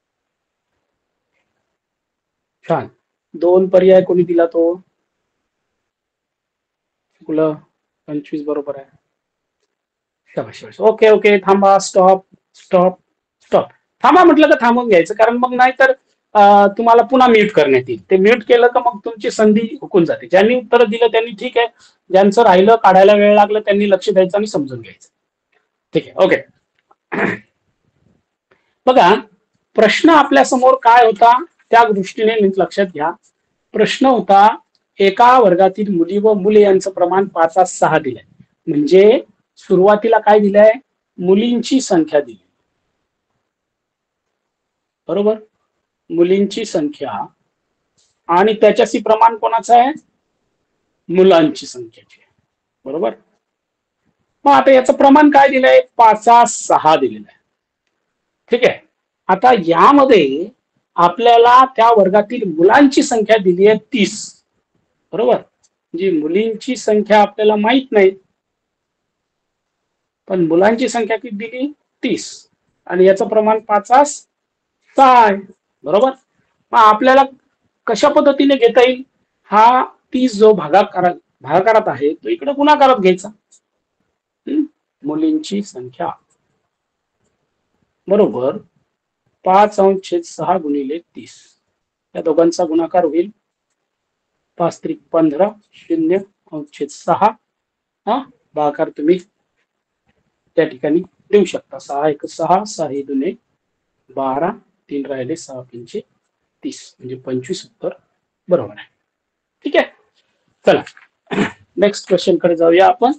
छान. दोन पर्याय कोणी दिला तो? मुलं पंचवीस बरोबर आहे. शाबाश शाबाश. ओके ओके, थांबा, स्टॉप स्टॉप स्टॉप. थांबा म्हटलं का थांबून घ्यायचं, कारण मग नाही तर तुम्हाला पुन्हा म्यूट करण्यात येईल. ते म्यूट केलं का मग तुमची संधी हुकून जाते. ज्यांनी उत्तर दिलं त्यांनी ठीक आहे, ज्यांचं राहिलं काढायला वेळ लागला त्यांनी लक्ष द्यायचं आणि समजून घ्यायचं. ठीक आहे, ओके. बघा, प्रश्न आपल्या समोर काय होता त्या दृष्टीने लक्षात घ्या. प्रश्न होता, एका वर्गातील मुली व मुले यांचं प्रमाण पाचा सहा दिलंय. म्हणजे सुरुवातीला काय दिलंय, मुलींची संख्या दिली, बरोबर, मुलींची संख्या, आणि त्याच्याशी प्रमाण कोणाचं आहे, मुलांची संख्याची, बरोबर. मग आता याचं प्रमाण काय दिलंय, पाचा सहा दिलेलं आहे. ठीक आहे. आता यामध्ये आपल्याला त्या वर्गातील मुलांची संख्या दिली आहे तीस, बरोबर. म्हणजे मुलींची संख्या आपल्याला माहित नाही, पण मुलांची संख्या किती दिली, तीस, आणि याचं प्रमाण पाचा सहा आहे, बरोबर. मग आपल्याला कशा पद्धतीने घेता येईल, हा तीस जो भागाकारात भागाकारात आहे तो इकडे गुणाकारात घ्यायचा. मुलींची संख्या बरोबर पाच अंश छेद सहा गुणिले तीस, या दोघांचा गुणाकार होईल. पाच त्रिक पंधरा, शून्य अंश छेद सहा. हा भागाकार तुम्ही त्या ठिकाणी देऊ शकता. सहा एक सहा, सहा हे दोन बारा, तीन राहिले, सहा पंचे तीस, म्हणजे पंचवीस उत्तर बरोबर आहे. ठीक आहे, चला नेक्स्ट क्वेश्चन कडे जाऊया आपण.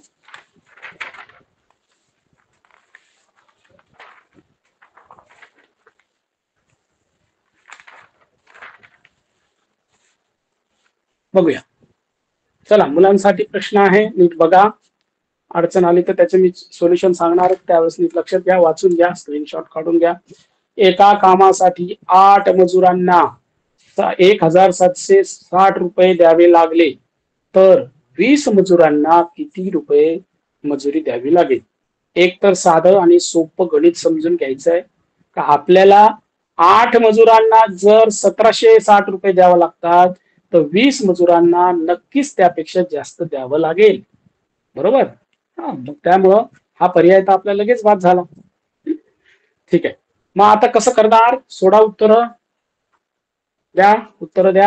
बघूया. चला, मुलांसाठी प्रश्न आहे, नीट बघा. अडचण आली तर त्याचे मी सोल्युशन सांगणार, त्यावेळेस नीट लक्षात घ्या, वाचून घ्या, स्क्रीनशॉट काढून घ्या. एका कामासाठी आठ मजुरांना एक हजार सातशे साठ रुपये द्यावे लागले तर वीस मजुरांना किती रुपये मजुरी द्यावी लागेल. एक तर साधं आणि सोपं गणित समजून घ्यायचं आहे, का आपल्याला आठ मजुरांना जर सतराशे साठ रुपये द्यावं लागतात तर वीस मजुरांना नक्कीच त्यापेक्षा जास्त द्यावं लागेल, बरोबर. हा, मग त्यामुळं हा पर्याय तर आपल्याला लगेच बाद झाला. ठीक आहे, मग आता कसं करणार? सोडा उत्तर द्या, उत्तर द्या.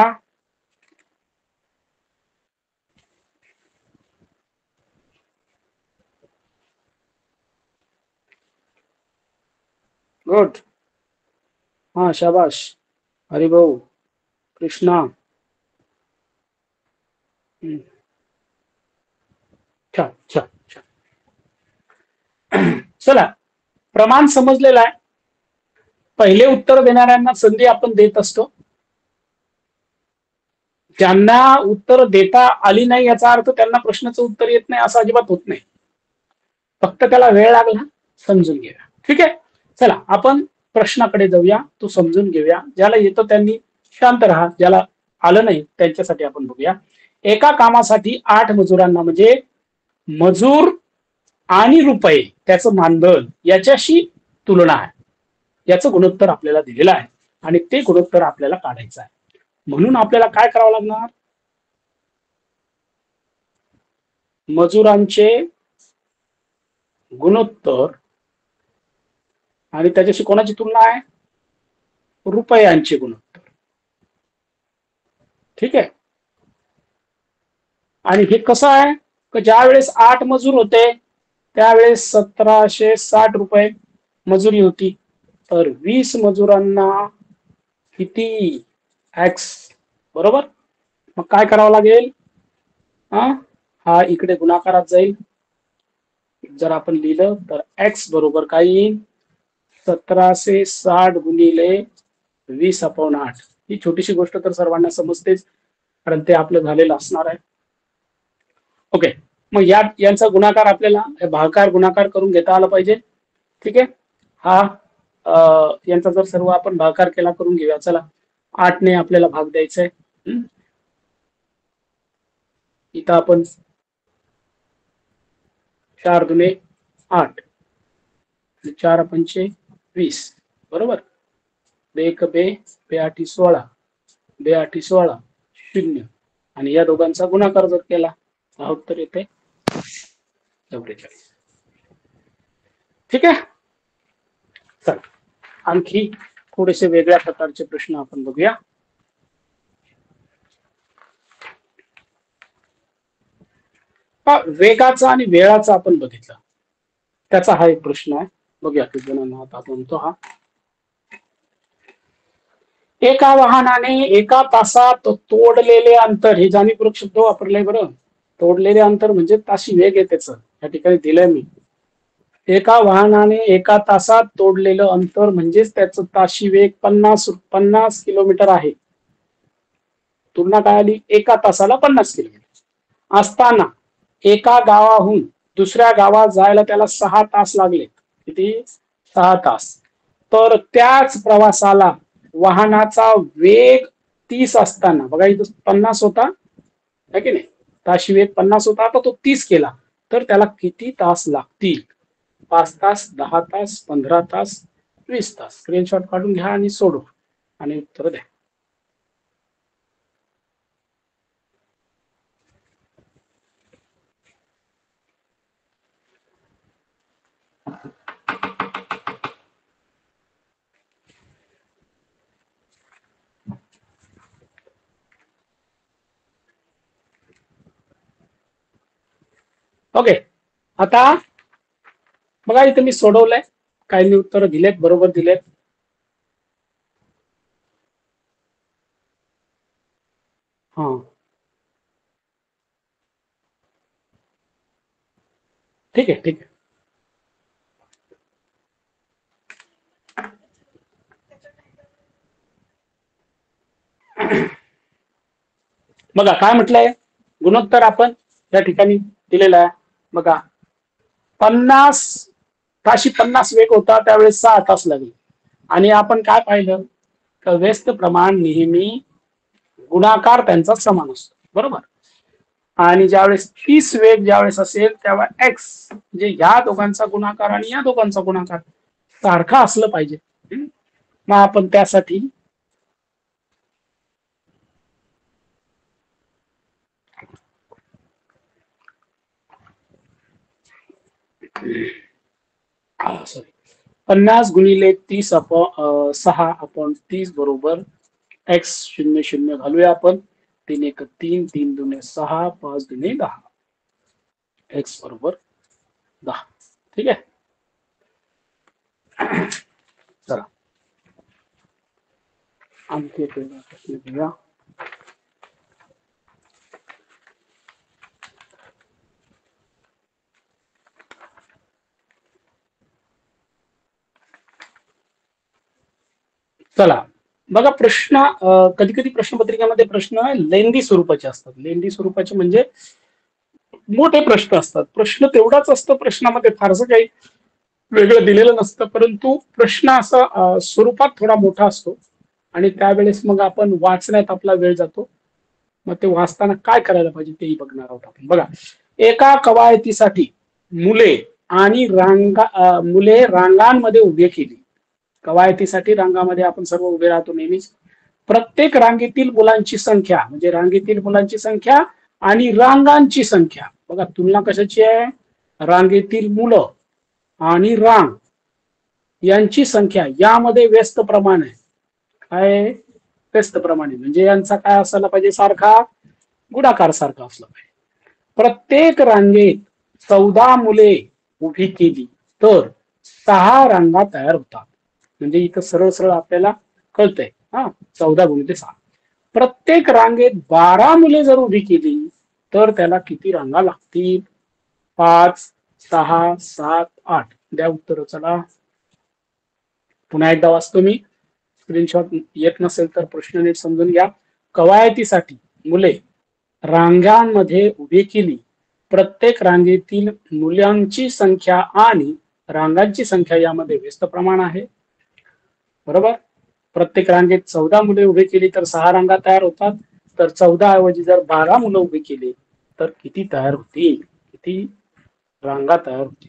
गुड. हाँ शाबाश. हरिभाऊ, कृष्णा. हम्म, छान छान छान. चला, प्रमाण समजलेलं आहे. पहिले उत्तर देणाऱ्यांना संधी आपण देत असतो. ज्यांना उत्तर देता आली नाही याचा अर्थ त्यांना प्रश्नाचं उत्तर येत नाही असं अजिबात होत नाही. फक्त त्याला वेळ लागला, समजून घेऊया. ठीक आहे, चला आपण प्रश्नाकडे जाऊया, तो समजून घेऊया. ज्याला येतो त्यांनी शांत राहा, ज्याला आलं नाही त्यांच्यासाठी आपण बघूया. एका कामासाठी आठ मजुरांना म्हणजे मजूर आणि रुपये त्याचं मानधन याच्याशी तुलना आहे, याचं गुणोत्तर आपल्याला दिलेलं आहे आणि ते गुणोत्तर आपल्याला काढायचं आहे. म्हणून आपल्याला काय करावं लागणार? मजुरांचे गुणोत्तर आणि त्याच्याशी कोणाची तुलना आहे? रुपयांचे गुणोत्तर. ठीक आहे, आणि हे कसं आहे की ज्या वेळेस आठ मजूर होते त्यावेळेस सतराशे साठ रुपये मजुरी होती, तर वीस मजुरांना किती? एक्स, बरोबर. मग काय करावं लागेल? हा हा इकडे गुणाकारात जाईल. जर आपण लिहिलं तर एक्स बरोबर काय येईल? सतराशे साठ गुणिले वीस अपॉन आठ. ही छोटीशी गोष्ट तर सर्वांना समजतेच, कारण ते आपलं झालेलं असणार आहे. ओके, मग या यांचा गुणाकार आपल्याला भागाकार गुणाकार करून घेता आला पाहिजे. ठीक आहे, हा यांचा जर सर्व आपण भागाकार केला करून घेऊया. चला, आठ ने आपल्याला भाग द्यायचा आहे. इथं आपण चार दुने आठ, चार पंचे वीस, बरोबर. बेक बे बे आठी सोळा, बे आठी सोळा, शून्य, आणि या दोघांचा गुणाकार जर केला हा उत्तर येते चौवेचाळीस. ठीक आहे, चल आणखी थोडेसे वेगळ्या प्रकारचे प्रश्न आपण बघूया. वेगाचा आणि वेळाचा आपण बघितलं, त्याचा हा एक प्रश्न आहे. बघूया किती जणांना आता म्हणतो. हा, एका वाहनाने एका तासात तोडलेले अंतर, हे जाणीवपूर्वक शब्द वापरले बरं. तोडलेले अंतर म्हणजे ताशी वेग आहे त्याचं, या ठिकाणी दिलंय मी. एका वाहनाने एका तासात तोडलेलं अंतर म्हणजेच त्याचं ताशी वेग पन्नास पन्नास किलोमीटर आहे. तुलना काय आली? एका तासाला पन्नास किलोमीटर असताना एका गावाहून दुसऱ्या गावात जायला त्याला सहा तास लागले. किती? सहा तास. तर त्याच प्रवासाला वाहनाचा वेग तीस असताना, बघा इथं पन्नास होता है की नाही, ताशी वेग पन्नास होता, आता तो तीस केला तर त्याला किती तास लागतील? पाच तास, दहा तास, पंधरा तास, वीस तास. स्क्रीनशॉट काढून घ्या आणि सोडू आणि उत्तर द्या. ओके, आता बघा इथे मी सोडवलंय, काही उत्तर दिलेत, बरोबर दिलेत. हा, ठीक आहे ठीक आहे. बघा काय म्हटलंय, गुणोत्तर आपण या ठिकाणी दिलेला आहे. बघा, पन्नास ताशी पन्नास वेग होता त्यावेळेस सहा तास लागले, आणि आपण काय पाहिलं तर व्यस्त प्रमाण नेहमी गुणाकार त्यांचा समान असतो, बरोबर. आणि ज्यावेळेस तीस वेग ज्यावेळेस असेल तेव्हा एक्स म्हणजे या दोघांचा गुणाकार आणि या दोघांचा गुणाकार सारखा असलं पाहिजे. मग आपण त्यासाठी सॉरी पन्नास गुणिले तीस आपण सहा आपण तीस बरोबर एक्स शून्य शून्य घालूया आपण. तीन एक तीन, तीन दुने सहा, पाच दुने दहा, एक्स बरोबर दहा. ठीक आहे. चला आणखी एक प्रश्न घेऊया. चला बघा प्रश्न कधी कधी प्रश्नपत्रिकेमध्ये प्रश्न लेंदी स्वरूपाचे असतात. लेंदी स्वरूपाचे म्हणजे मोठे प्रश्न असतात. प्रश्न तेवढाच असतो, प्रश्नामध्ये फारसं काही वेगळं दिलेलं नसतं, परंतु प्रश्न असा स्वरूपात थोडा मोठा असतो आणि त्यावेळेस मग आपण वाचण्यात आपला वेळ जातो. मग ते वाचताना काय करायला पाहिजे तेही बघणार आहोत आपण. बघा, एका कवायतीसाठी मुले आणि रांगा मुले रांगांमध्ये उभे केली. कवायतीसाठी रांगामध्ये आपण सर्व उभे राहतो नेहमीच. प्रत्येक रांगेतील मुलांची संख्या म्हणजे रांगेतील मुलांची संख्या आणि रांगांची संख्या. बघा तुलना कशाची आहे? रांगेतील मुलं आणि रांग यांची संख्या यामध्ये व्यस्त प्रमाण आहे. काय व्यस्त प्रमाणे म्हणजे यांचा काय असायला पाहिजे? सारखा गुणाकार सारखा असला पाहिजे. प्रत्येक रांगेत चौदा मुले उभी केली तर सहा रांगा तयार होतात. म्हणजे इथं सरळ सरळ आपल्याला कळतंय हा चौदा गुणिले सहा. प्रत्येक रांगेत बारा मुले जर उभी केली तर त्याला किती रांगा लागतील? पाच, सहा, सात, आठ. द्या उत्तर. चला पुन्हा एकदा वाचतो मी. स्क्रीनशॉट येत नसेल तर प्रश्न नीट समजून घ्या. कवायतीसाठी मुले रांगांमध्ये उभी केली. प्रत्येक रांगेतील मुलांची संख्या आणि रांगांची संख्या यामध्ये व्यस्त प्रमाण आहे. बरोबर. प्रत्येक रांगेत चौदा मुले उभी केली तर सहा रांगा तयार होतात. तर चौदा ऐवजी जर बारा मुलं उभी केली तर किती तयार होतील? किती रांगा तयार होतील?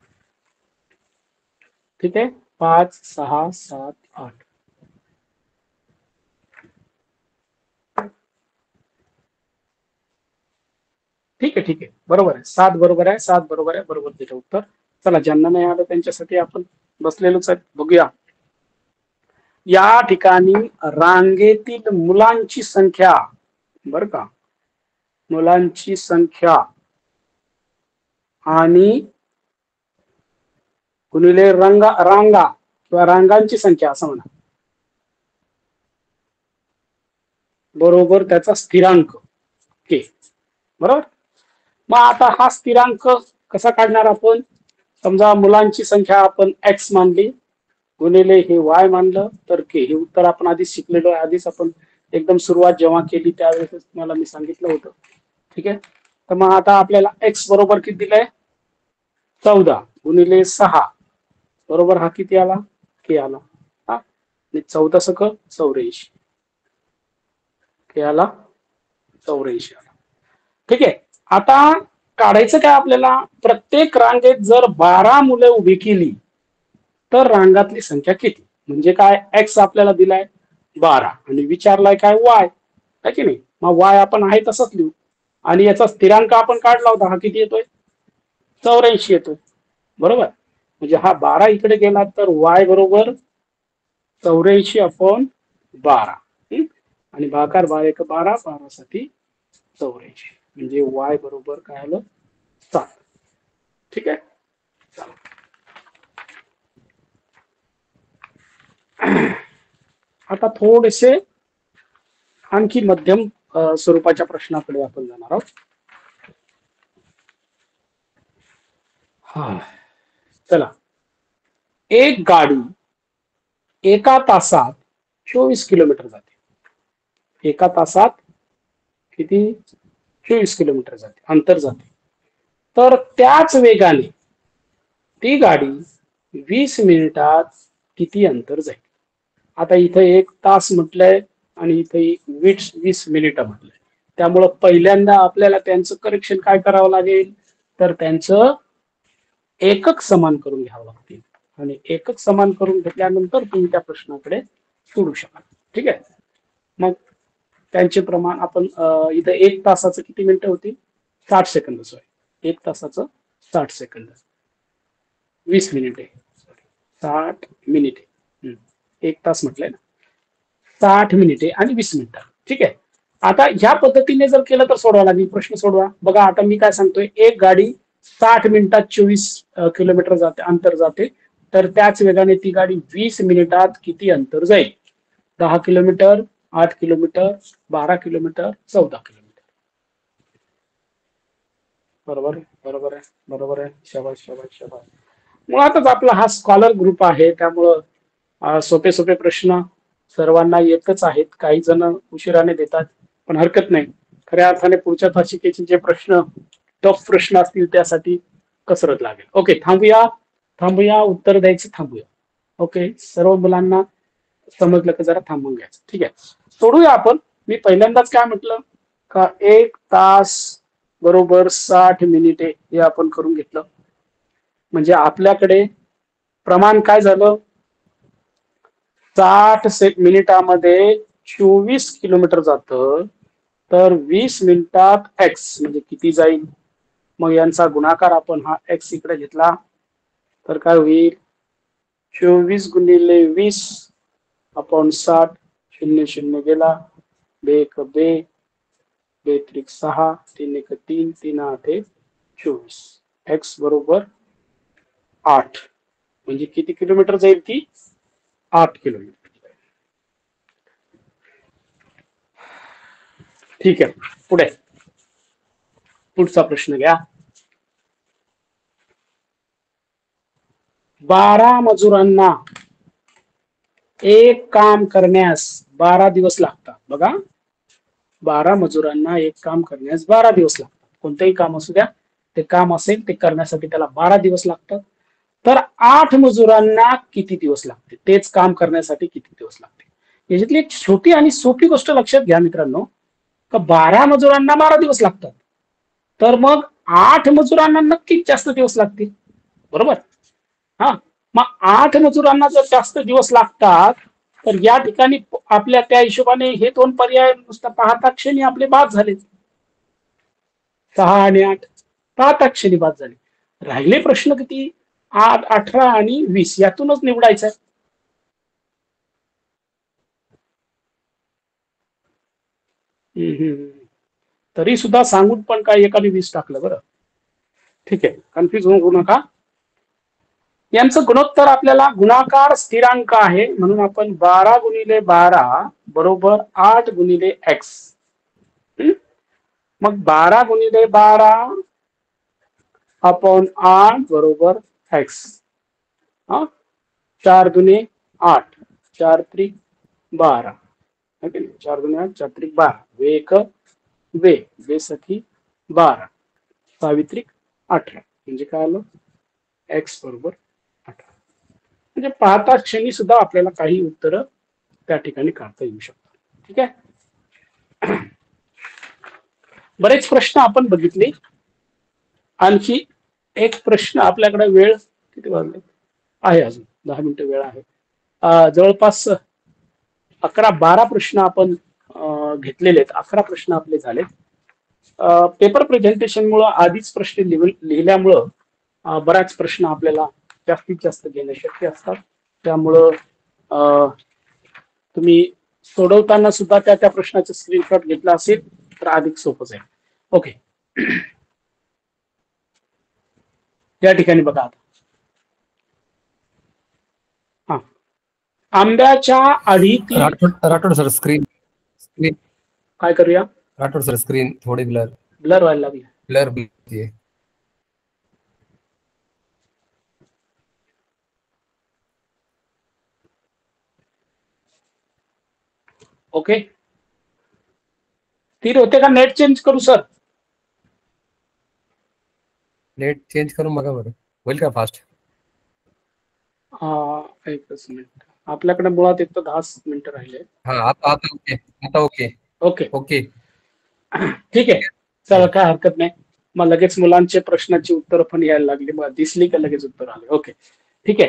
ठीक आहे. पाच, सहा, सात, आठ. ठीक आहे ठीक आहे बरोबर आहे. सात बरोबर आहे. सात बरोबर आहे. बरोबर दिलं उत्तर. चला ज्यांना नाही आलं त्यांच्यासाठी आपण बसलेलोच आहे. बघूया. या ठिकाणी रांगेतील मुलांची संख्या बर का मुलांची संख्या आणि गुणिले रंगा रांगा किंवा रांगांची संख्या असं म्हणा बरोबर त्याचा स्थिरांक के. बरोबर. मग आता हा स्थिरांक कसा काढणार आपण? समजा मुलांची संख्या आपण एक्स मानली गुणिले हे वाय मानलं तर के. हे उत्तर आपण आधीच शिकलेलो आहे. आधीच आपण एकदम सुरुवात जेव्हा केली त्यावेळेस तुम्हाला मी सांगितलं होतं. ठीक आहे. तर मग आता आपल्याला एक्स बरोबर किती दिलंय? चौदा गुणिले सहा बरोबर हा किती आला? के आला. हा चौदा सक चौऱ्याऐंशी के आला. चौऱ्याऐंशी आला. ठीक आहे. आता काढायचं काय आपल्याला? प्रत्येक रांगेत जर बारा मुले उभी केली तर रांगातली संख्या किती? म्हणजे काय? एक्स आपल्याला दिलाय बारा आणि विचारलाय काय? वाय. आहे की नाही? मग वाय आपण आहे तसंच लिहू आणि याचा स्थिरांक आपण काढला होता. हा किती येतोय? चौऱ्याऐंशी येतोय. बरोबर. म्हणजे हा बारा इकडे गेला तर वाय बरोबर चौऱ्याऐंशी अपॉन बारा आणि भागाकार बारा एक बारा, बारा साठी चौऱ्याऐंशी म्हणजे वाय बरोबर काय आलं? सात. ठीक आहे. आता थोडेसे आणखी मध्यम स्वरूपाच्या प्रश्नाकडे आपण जाणार आहोत. हा चला. एक गाडी एका तासात चोवीस किलोमीटर जाते. एका तासात किती? चोवीस किलोमीटर जाते अंतर जाते. तर त्याच वेगाने ती गाडी वीस मिनिटात किती अंतर जाईल? आता इथं एक तास म्हटलंय आणि इथे वीस वीस मिनिटं म्हटलंय. त्यामुळं पहिल्यांदा आपल्याला त्यांचं करेक्शन काय करावं लागेल? तर त्यांचं एकक समान करून घ्यावं लागतील. आणि एकच समान करून घेतल्यानंतर तुम्ही त्या प्रश्नाकडे सोडू शकाल. ठीक आहे. मग त्यांचे प्रमाण आपण इथं एक तासाचं किती मिनिटं होती? साठ सेकंद. सॉरी, एक तासाचं साठ सेकंद, वीस मिनिटे, साठ मिनिटे, एक तास म्हटलंय ना, साठ मिनिटे आणि वीस मिनिटं. ठीक आहे. आता ह्या पद्धतीने जर केलं तर सोडवा लागेल. प्रश्न सोडवा. बघा आता मी काय सांगतोय, एक गाडी साठ मिनिटात चोवीस किलोमीटर जाते अंतर जाते, तर त्याच वेगाने ती गाडी वीस मिनिटात किती अंतर जाईल? दहा किलोमीटर, आठ किलोमीटर, बारा किलोमीटर, चौदा किलोमीटर. बरोबर आहे, बरोबर आहे, बरोबर आहे. शाबास शाबास शाबास. मुळातच आपला हा स्कॉलर ग्रुप आहे, त्यामुळं सोपे सोपे प्रश्न सर्वांना येतच आहेत. काही जण उशिराने देतात, पण हरकत नाही. खऱ्या अर्थाने पुढच्या तासिकेचे जे प्रश्न टफ प्रश्न असतील त्यासाठी कसरत लागेल. ओके, थांबूया थांबूया उत्तर द्यायचं थांबूया. ओके, सर्व मुलांना समजलं का? जरा थांबून घ्यायचं. ठीक आहे, सोडूया आपण. मी पहिल्यांदाच काय म्हटलं का, एक तास बरोबर साठ मिनिटे हे आपण करून घेतलं. म्हणजे आपल्याकडे प्रमाण काय झालं? साठ मिनिटामध्ये चोवीस किलोमीटर जातं, तर वीस मिनिटात एक्स म्हणजे किती जाईल? मग यांचा गुणाकार आपण हा एक्स इकडे घेतला तर काय होईल? चोवीस गुणिले वीस अपॉन साठ, शून्य शून्य गेला, बे एक बे, बे त्रिक सहा, तीन एक तीन, तीन आठ एक चोवीस. एक्स बरोबर आठ. म्हणजे किती किलोमीटर जाईल ती? आठ किलोमीटर. ठीक आहे, पुढे पुढचा प्रश्न घ्या. बारा मजुरांना एक काम करण्यास बारा दिवस लागतात. बघा, बारा मजुरांना एक काम करण्यास बारा दिवस लागतात. कोणतेही काम असू द्या, ते काम असेल ते करण्यासाठी त्याला बारा दिवस लागतात. तर आठ मजुरांना किती दिवस लागते? तेच काम करण्यासाठी किती दिवस लागते? याच्यातली एक छोटी आणि सोपी गोष्ट लक्षात घ्या मित्रांनो, का बारा मजुरांना बारा दिवस लागतात, तर मग आठ मजुरांना नक्कीच जास्त दिवस लागतील. बरोबर? हा, मग आठ मजुरांना जर जास्त दिवस लागतात, तर या ठिकाणी आपल्या त्या हिशोबाने हे दोन पर्याय नुसतं पाहता क्षणी आपले बाद झाले. सहा आणि आठ पाहता क्षणी बाद झाले. राहिले प्रश्न किती? आठ, अठरा आणि वीस, यातूनच निवडायचं आहे. तरी सुद्धा सांगून पण काय एकाने वीस टाकलं. बरं, ठीक आहे, कन्फ्युज होऊ नका. यांचं गुणोत्तर आपल्याला गुणाकार स्थिरांक आहे, म्हणून आपण बारा गुणिले बारा बरोबर आठ गुणिले एक्स. मग बारा गुणिले बारा अपॉन आठ बरोबर एक्स. हा, चार दुने आठ, चार त्रिक बारा, चार दुने आठ, चार त्रिक बारा, वे एक वे, वे सखी बारा, सावित्रिक अठरा. म्हणजे काय आलं? एक्स बरोबर अठरा. म्हणजे पाहता क्षणी सुद्धा आपल्याला काही उत्तर त्या ठिकाणी काढता येऊ शकतात. ठीक आहे, बरेच प्रश्न आपण बघितले. आणखी एक प्रश्न आपल्याकडे, वेळ किती वाजले आहे? अजून दहा मिनिटं वेळ आहे. जवळपास अकरा बारा प्रश्न आपण घेतलेले आहेत. अकरा प्रश्न आपले झाले. पेपर प्रेझेंटेशन मुळे आधीच प्रश्न लिहिल्यामुळं बराच प्रश्न आपल्याला जास्तीत जास्त घेणं शक्य असतात. त्यामुळं तुम्ही सोडवताना सुद्धा त्या त्या प्रश्नाचा स्क्रीनशॉट घेतला असेल तर अधिक सोपं जाईल. ओके, या ठिकाणी बघा आता. हा, आंब्याच्या आधीतील Rathod Rathod sir, screen screen काय करूया? राठोड सर, स्क्रीन थोडी ब्लर ब्लर व्हायला लागली. ब्लर होतीये. ओके, स्थिर होते का? नेट चेंज करू सर? नेट चेंज करून बघा बरं, होईल का फास्ट? हा, एकच मिनिट. आपल्याकडे मुळात एक तर दहा मिनिटं राहिले. हा, आता आता ओके, आता ओके ओके ओके ठीक आहे, चला, काय हरकत नाही. मग लगेच मुलांचे प्रश्नाची उत्तर पण यायला लागली. मग दिसली का लगेच उत्तर आले. ओके, ठीक आहे.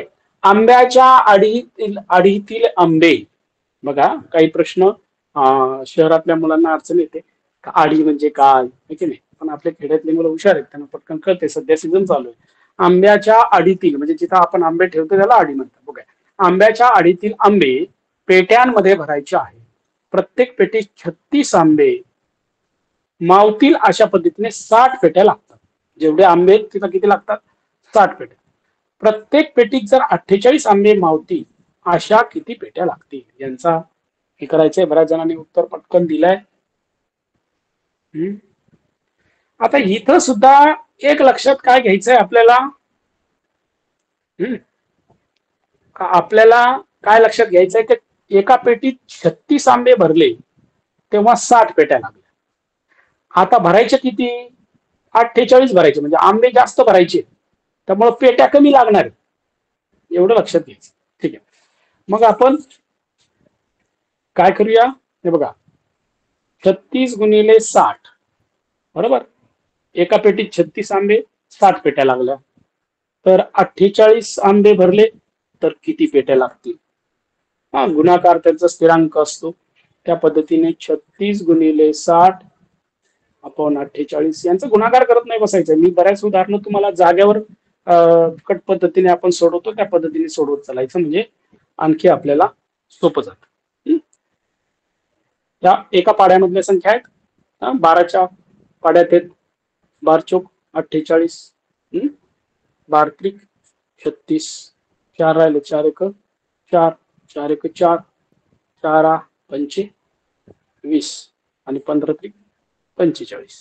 आंब्याच्या आडीतील आडीतील आंबे. बघा काही प्रश्न अं, शहरातल्या मुलांना अडचण येते का आडी म्हणजे काय है की नाही, पण आपल्या खेड्यातली मुलं हुशार आहेत, त्यांना पटकन कळते. सध्या सीझन चालू आहे. आंब्याच्या आडीतील म्हणजे जिथं आपण आंबे ठेवतो त्याला आडी म्हणतात. बघा, आंब्याच्या आडीतील आंबे पेट्यांमध्ये भरायचे आहे. प्रत्येक पेटीत छत्तीस आंबे मावतील अशा पद्धतीने साठ पेट्या लागतात. जेवढे आंबे आहेत तिथं किती लागतात? साठ पेट्या. प्रत्येक पेटीत जर अठ्ठेचाळीस आंबे मावतील अशा किती पेट्या लागतील? यांचा हे करायचंय. बऱ्याच जणांनी उत्तर पटकन दिलंय. हम्म. आता इथं सुद्धा एक लक्षात काय घ्यायचंय आपल्याला, हम्म का आपल्याला काय लक्षात घ्यायचंय की एका पेटीत छत्तीस आंबे भरले तेव्हा साठ पेट्या लागल्या. आता भरायचे किती? अठ्ठेचाळीस भरायचे, म्हणजे आंबे जास्त भरायचे, त्यामुळे पेट्या कमी लागणार आहेत. एवढं लक्षात घ्यायचं. ठीक आहे, मग आपण काय करूया? हे बघा, छत्तीस गुणिले साठ बरोबर. एका पेटीत छत्तीस आंबे, साठ पेट्या लागल्या. तर अठ्ठेचाळीस आंबे भरले तर किती पेट्या लागतील? हा, गुणाकार त्यांचा स्थिरांक असतो. त्या पद्धतीने छत्तीस गुणिले साठ आपण अठ्ठेचाळीस यांचा गुणाकार करत नाही बसायचं. मी बऱ्याच उदाहरणं तुम्हाला जाग्यावर कट पद्धतीने आपण सोडवतो त्या पद्धतीने सोडवत चालायचं, म्हणजे आणखी आपल्याला सोपं जातं. त्या एका पाड्यामधल्या संख्या आहेत. बाराच्या पाड्यात आहेत. बार चौक अठ्ठेचाळीस, बार त्रिक छत्तीस, चार राहिले, चार एक चार, चार एक चार, चार पंचे वीस आणि पंधरा त्रिक पंचेचाळीस.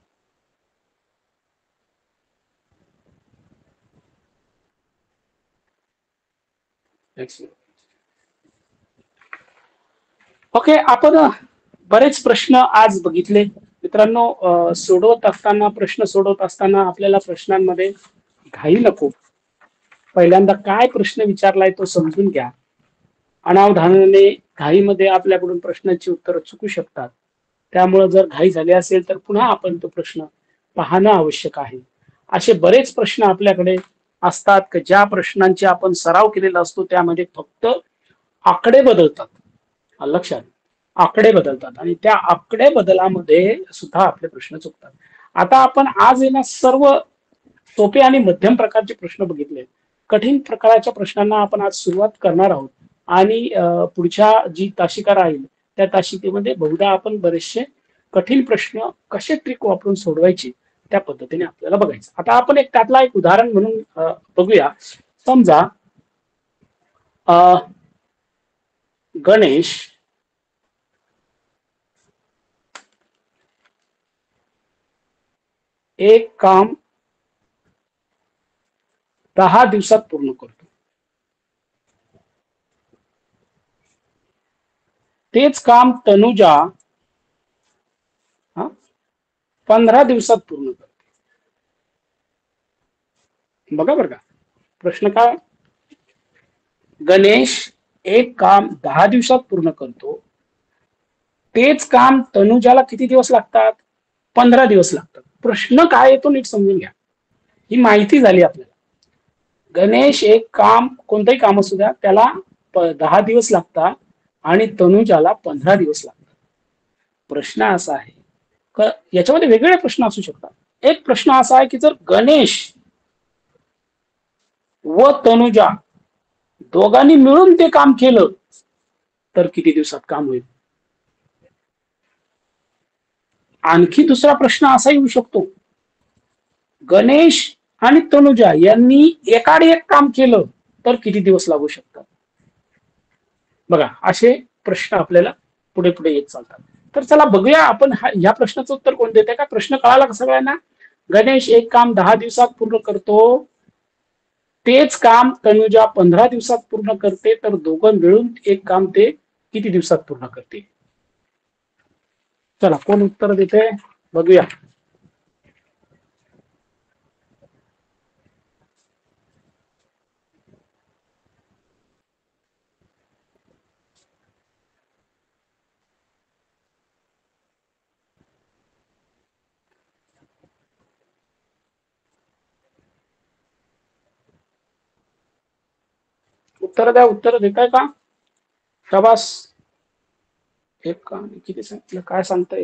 ओके, आपण बरेच प्रश्न आज बघितले मित्रांनो. सोडवत असताना प्रश्न सोडवत असताना आपल्याला प्रश्नांमध्ये घाई नको. पहिल्यांदा काय प्रश्न विचारलाय तो समजून घ्या. अनावधानाने घाईमध्ये आपल्याकडून प्रश्नाची उत्तरं चुकू शकतात. त्यामुळे जर घाई झाली असेल तर पुन्हा आपण तो प्रश्न पाहणं आवश्यक आहे. असे बरेच प्रश्न आपल्याकडे असतात की ज्या प्रश्नांची आपण सराव केलेला असतो त्यामध्ये फक्त आकडे बदलतात. लक्षात, आकडे बदलतात आणि त्या आकडे बदलामध्ये सुद्धा आपले प्रश्न चुकतात. आता आपण आज येणार सर्व सोपे आणि मध्यम प्रकारचे प्रश्न बघितले. कठीण प्रकारच्या प्रश्नांना आपण आज सुरुवात करणार आहोत आणि पुढच्या जी तासिका राहील त्या तासिकेमध्ये बहुधा आपण बरेचसे कठीण प्रश्न कसे ट्रिक वापरून सोडवायचे त्या पद्धतीने आपल्याला बघायचं. आता आपण एक त्यातला एक उदाहरण म्हणून बघूया. समजा गणेश एक काम दहा दिवसात पूर्ण करतो. तेच काम तनुजा पंधरा दिवसात पूर्ण करते. बघा बरं का, प्रश्न काय? गणेश एक काम दहा दिवसात पूर्ण करतो, तेच काम तनुजाला किती दिवस लागतात? पंधरा दिवस लागतात. प्रश्न काय येतो नीट समजून घ्या. ही माहिती झाली आपल्याला. गणेश एक काम, कोणतंही काम असू द्या, त्याला दहा दिवस लागतात आणि तनुजाला पंधरा दिवस लागतात. प्रश्न असा आहे का, याच्यामध्ये वेगवेगळे प्रश्न असू शकतात. एक प्रश्न असा आहे की जर गणेश व तनुजा दोघांनी मिळून ते काम केलं तर किती दिवसात काम होईल? आणखी दुसरा प्रश्न असा येऊ शकतो, गणेश आणि तनुजा यांनी एकाड एक काम केलं तर किती दिवस लागू शकतात? बघा, असे प्रश्न आपल्याला पुढे पुढे येत चालतात. तर चला बघूया आपण ह्या प्रश्नाचं उत्तर कोण देते का. प्रश्न कळाला का सगळ्यांना? गणेश एक काम दहा दिवसात पूर्ण करतो, तेच काम तनुजा पंधरा दिवसात पूर्ण करते, तर दोघं मिळून एक काम ते किती दिवसात पूर्ण करते? चला कोण उत्तर देते बघूया. उत्तर द्या, उत्तर देताय का? शाबास. एक का किती सांगितलं, काय सांगताय?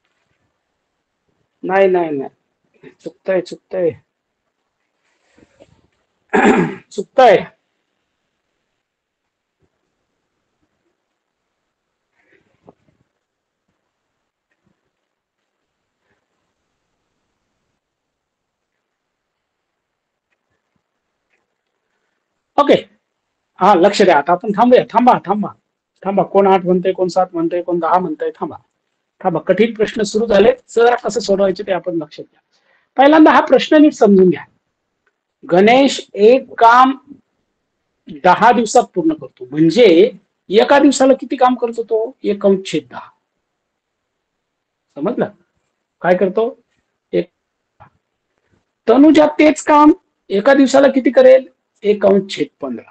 नाही नाही नाही, चुकतंय चुकतंय चुकतंय. ओके, हा लक्ष द्या. आता आपण थांबूया. थांबा थांबा थांबा. कोण आठ म्हणतंय, कोण सात म्हणतंय, कोण दहा म्हणतंय. थांबा थांबा. कठीण प्रश्न सुरू झाले, जरा कसं सोडवायचे ते आपण लक्षात घ्या. पहिल्यांदा हा प्रश्न नीट समजून घ्या. गणेश एक काम दहा दिवसात पूर्ण करतो, म्हणजे एका दिवसाला किती काम करतो तो? एक अंश छेद दहा. समजलं? काय करतो? एक. तनुजा तेच काम एका दिवसाला किती करेल? एक अंश छेद पंधरा.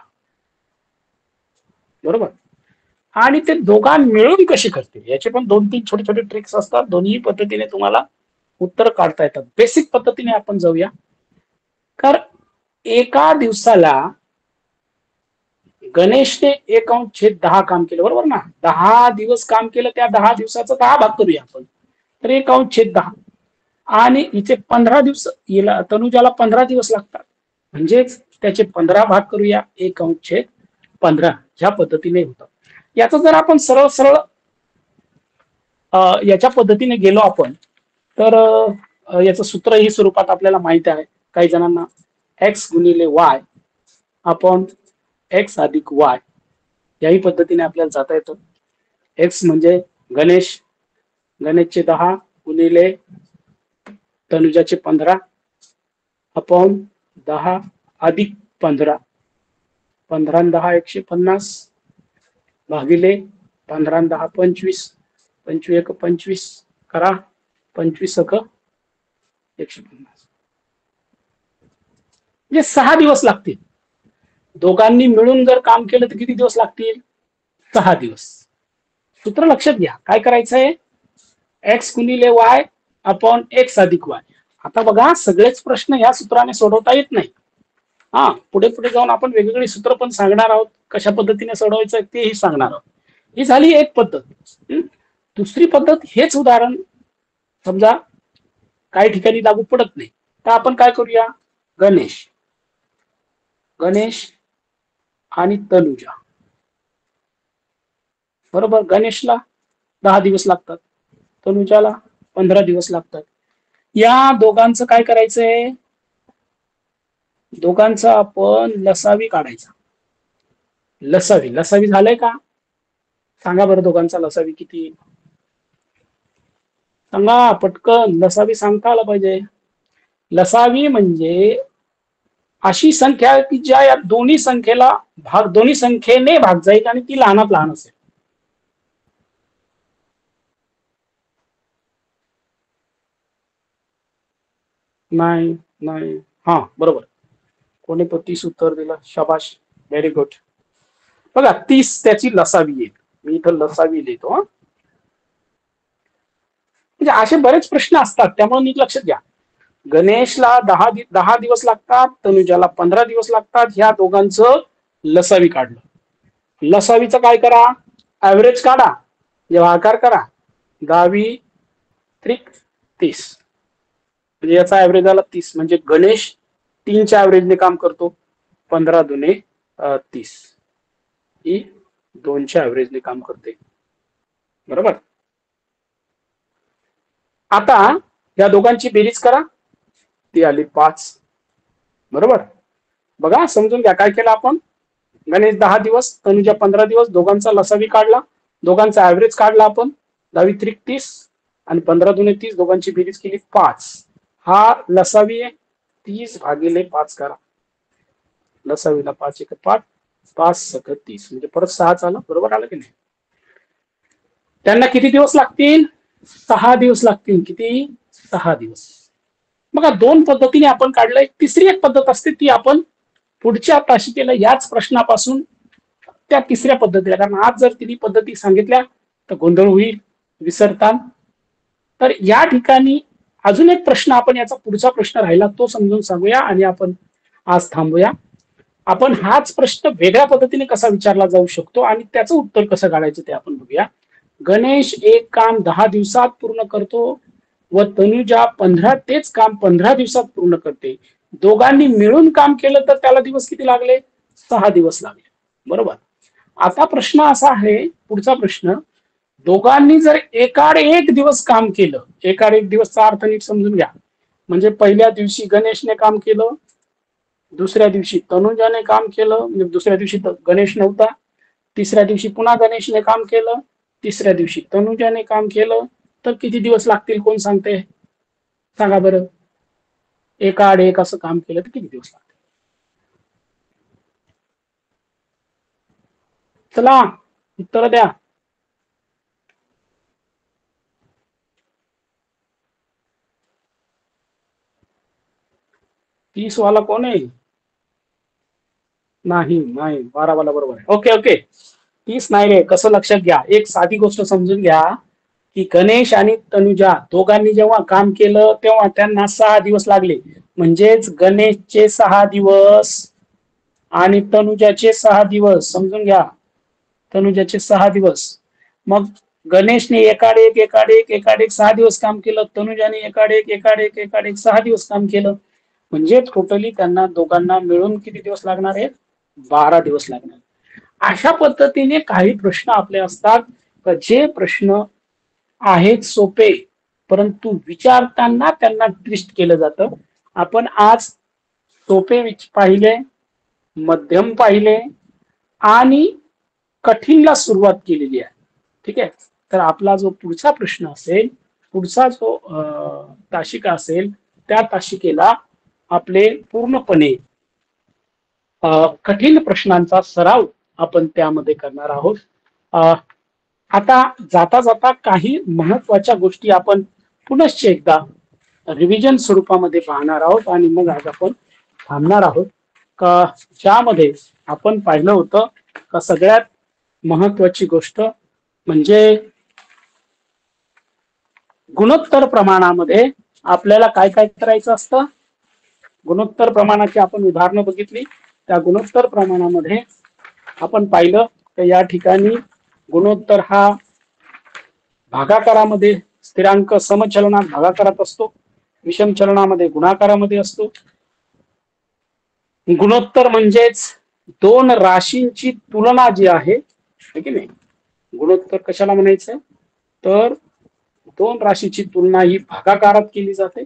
बरोबर. आणि ते दोघां मिळून कशी करतील याचे पण दोन तीन छोटे छोटे ट्रिक्स असतात. दोन्ही पद्धतीने तुम्हाला उत्तर काढता येतात. बेसिक पद्धतीने आपण जाऊया. तर एका दिवसाला गणेशने एक अंश छेद दहा काम केलं, बरोबर ना? दहा दिवस काम केलं, त्या दहा दिवसाचा दहा भाग करूया आपण. तर एक अंश छेद दहा. आणि इथे पंधरा दिवस, याला तनुजाला पंधरा दिवस लागतात, म्हणजेच त्याचे पंधरा भाग करूया. एक अंश छेद पंधरा. ह्या पद्धतीने होतं. याचं जर आपण सरळ सरळ याच्या पद्धतीने गेलो आपण, तर याचं सूत्र ही स्वरूपात आपल्याला माहिती आहे काही जणांना. एक्स गुणिले वाय आपण एक्स अधिक वाय, याही पद्धतीने आपल्याला जाता येतं. एक्स म्हणजे गणेश, गणेशचे दहा गुणिले तनुजाचे पंधरा अपॉन दहा अधिक पंधरा. पंधरा दहा एकशे पन्नास भागिले पंधरा दहा पंचवीस. पंचवीस एक पंचवीस करा, पंचवीस एक एकशे पन्नास. म्हणजे सहा दिवस लागतील. दोघांनी मिळून जर काम केलं तर किती दिवस लागतील? सहा दिवस. सूत्र लक्षात घ्या. काय करायचंय? एक्स गुणिले वाय अपॉन एक्स अधिक वाय. आता बघा, सगळेच प्रश्न या सूत्राने सोडवता येत नाही. हा, पुढे पुढे जाऊन आपण वेगवेगळी सूत्र पण सांगणार आहोत, कशा पद्धतीने सोडवायचं तेही सांगणार आहोत. ही झाली एक पद्धत. दुसरी पद्धत, हेच उदाहरण समजा काही ठिकाणी लागू पडत नाही, तर आपण काय करूया? गणेश गणेश आणि तनुजा, बरोबर. गणेशला दहा दिवस लागतात, तनुजाला पंधरा दिवस लागतात. या दोघांचं काय करायचंय? दोघांचा आपण लसावी काढायचा. लसावी लसावी झालंय का? सांगा बरं, दोघांचा लसावी किती? सांगा पटकन, लसावी सांगता आला पाहिजे. लसावी म्हणजे अशी संख्या की ज्या या दोन्ही संख्येला भाग दोन्ही संख्येने भाग जाईल आणि ती लहानात लहान असेल. नाही नाही, हा बरोबर. कोणी पण तीस उत्तर दिलं, शाबाश, व्हेरी गुड. बघा, तीस त्याची लसावी येईल. मी इथं लसावी लिहितो. म्हणजे असे बरेच प्रश्न असतात, त्यामुळे नीट लक्षात घ्या. गणेशला दहा दहा दिवस लागतात, तनुजाला पंधरा दिवस लागतात. ह्या दोघांचं लसावी काढलं. लसावीचं काय करा? ऍव्हरेज काढा, भागाकार करा. दहावी त्रिक तीस, म्हणजे याचा ऍव्हरेज आला तीस. म्हणजे गणेश तीनच्या ऍव्हरेजने काम करतो. पंधरा दुने तीस, ही दोनच्या ऍव्हरेजने काम करते, बरोबर. आता या दोघांची बेरीज करा, ती आली पाच, बरोबर. बघा, समजून घ्या काय केलं आपण. गणेश दहा दिवस, तनुजा पंधरा दिवस, दोघांचा लसावी काढला, दोघांचा ऍव्हरेज काढला आपण. दहावी त्रिक तीस आणि पंधरा दुने तीस, दोघांची बेरीज केली पाच. हा लसावी आहे, तीस भागिले पाच करा. लसावीला पाच एक पाच, पाच सक तीस, म्हणजे परत सहा आलं, बरोबर आलं की नाही? त्यांना किती दिवस लागतील? सहा दिवस लागतील. किती? सहा दिवस. बघा, दोन पद्धतीने आपण काढलंय. तिसरी एक पद्धत असते, ती आपण पुढच्या तासिकेला याच प्रश्नापासून त्या तिसऱ्या पद्धतीला, कारण आज जर तिन्ही पद्धती सांगितल्या तर गोंधळ होईल, विसरताल. तर या ठिकाणी अजून एक प्रश्न आपण, याचा पुढचा प्रश्न राहिला तो समजून सांगूया आणि आपण आज थांबूया. आपण हाच प्रश्न वेगळ्या पद्धतीने कसा विचारला जाऊ शकतो आणि त्याचं उत्तर कसं काढायचं ते आपण बघूया. गणेश एक काम दहा दिवसात पूर्ण करतो व तनुजा पंधरा तेच काम पंधरा दिवसात पूर्ण करते. दोघांनी मिळून काम केलं तर त्याला दिवस किती लागले? सहा दिवस लागले. बरोबर. आता प्रश्न असा आहे, पुढचा प्रश्न, दोघांनी जर एकाड एक दिवस काम केलं, एकाड एक दिवसचा अर्थ नीट समजून घ्या. म्हणजे पहिल्या दिवशी गणेशने काम केलं, दुसऱ्या दिवशी तनुजाने काम केलं, म्हणजे दुसऱ्या दिवशी गणेश नव्हता, तिसऱ्या दिवशी पुन्हा गणेशने काम केलं, तिसऱ्या दिवशी तनुजाने काम केलं, तर किती दिवस लागतील कोण सांगते? सांगा बरं. एकाड एक असं काम केलं तर किती दिवस लागतील? चला उत्तर द्या. तीस वाला कोण आहे? नाही नाही बारा वाला बरोबर आहे. ओके ओके, तीस नाही रे. कसं लक्षात घ्या, एक साधी गोष्ट समजून घ्या की गणेश आणि तनुजा दोघांनी जेव्हा काम केलं तेव्हा त्यांना सहा दिवस लागले. म्हणजेच गणेशचे सहा दिवस आणि तनुजाचे सहा दिवस. समजून घ्या, तनुजाचे सहा दिवस. मग गणेशने एकाड एक एकाड एक एकाड एक सहा दिवस काम केलं, तनुजाने एकाड एक एकाड एक एकाड एक सहा दिवस काम केलं. म्हणजे टोटली त्यांना दोघांना मिळून किती दिवस लागणार आहेत? बारा दिवस लागणार. अशा पद्धतीने काही प्रश्न आपले असतात जे प्रश्न आहेत सोपे, परंतु विचारताना त्यांना ट्विस्ट केलं जातं. आपण आज सोपे पाहिले, मध्यम पाहिले आणि कठीणला सुरुवात केलेली आहे. ठीक आहे. तर आपला जो पुढचा प्रश्न असेल, पुढचा जो ताशिका असेल, त्या ताशिकेला आपले पूर्णपणे कठीण प्रश्नांचा सराव आपण त्यामध्ये करणार आहोत. आता जाता जाता काही महत्वाच्या गोष्टी आपण पुनश्च एकदा रिव्हिजन स्वरूपामध्ये पाहणार आहोत आणि मग आज आपण थांबणार आहोत. का ज्यामध्ये आपण पाहिलं होतं का सगळ्यात महत्वाची गोष्ट म्हणजे गुणोत्तर प्रमाणामध्ये आपल्याला काय काय करायचं असतं. गुणोत्तर प्रमाणाची आपण उदाहरणं बघितली. त्या गुणोत्तर प्रमाणामध्ये आपण पाहिलं तर या ठिकाणी गुणोत्तर हा भागाकारामध्ये स्थिरांक समचलनात भागाकारात असतो, विषम चलनामध्ये गुणाकारामध्ये असतो. गुणोत्तर म्हणजेच दोन राशींची तुलना जी आहे, की नाही, गुणोत्तर कशाला म्हणायचं तर दोन राशीची तुलना ही भागाकारात केली जाते.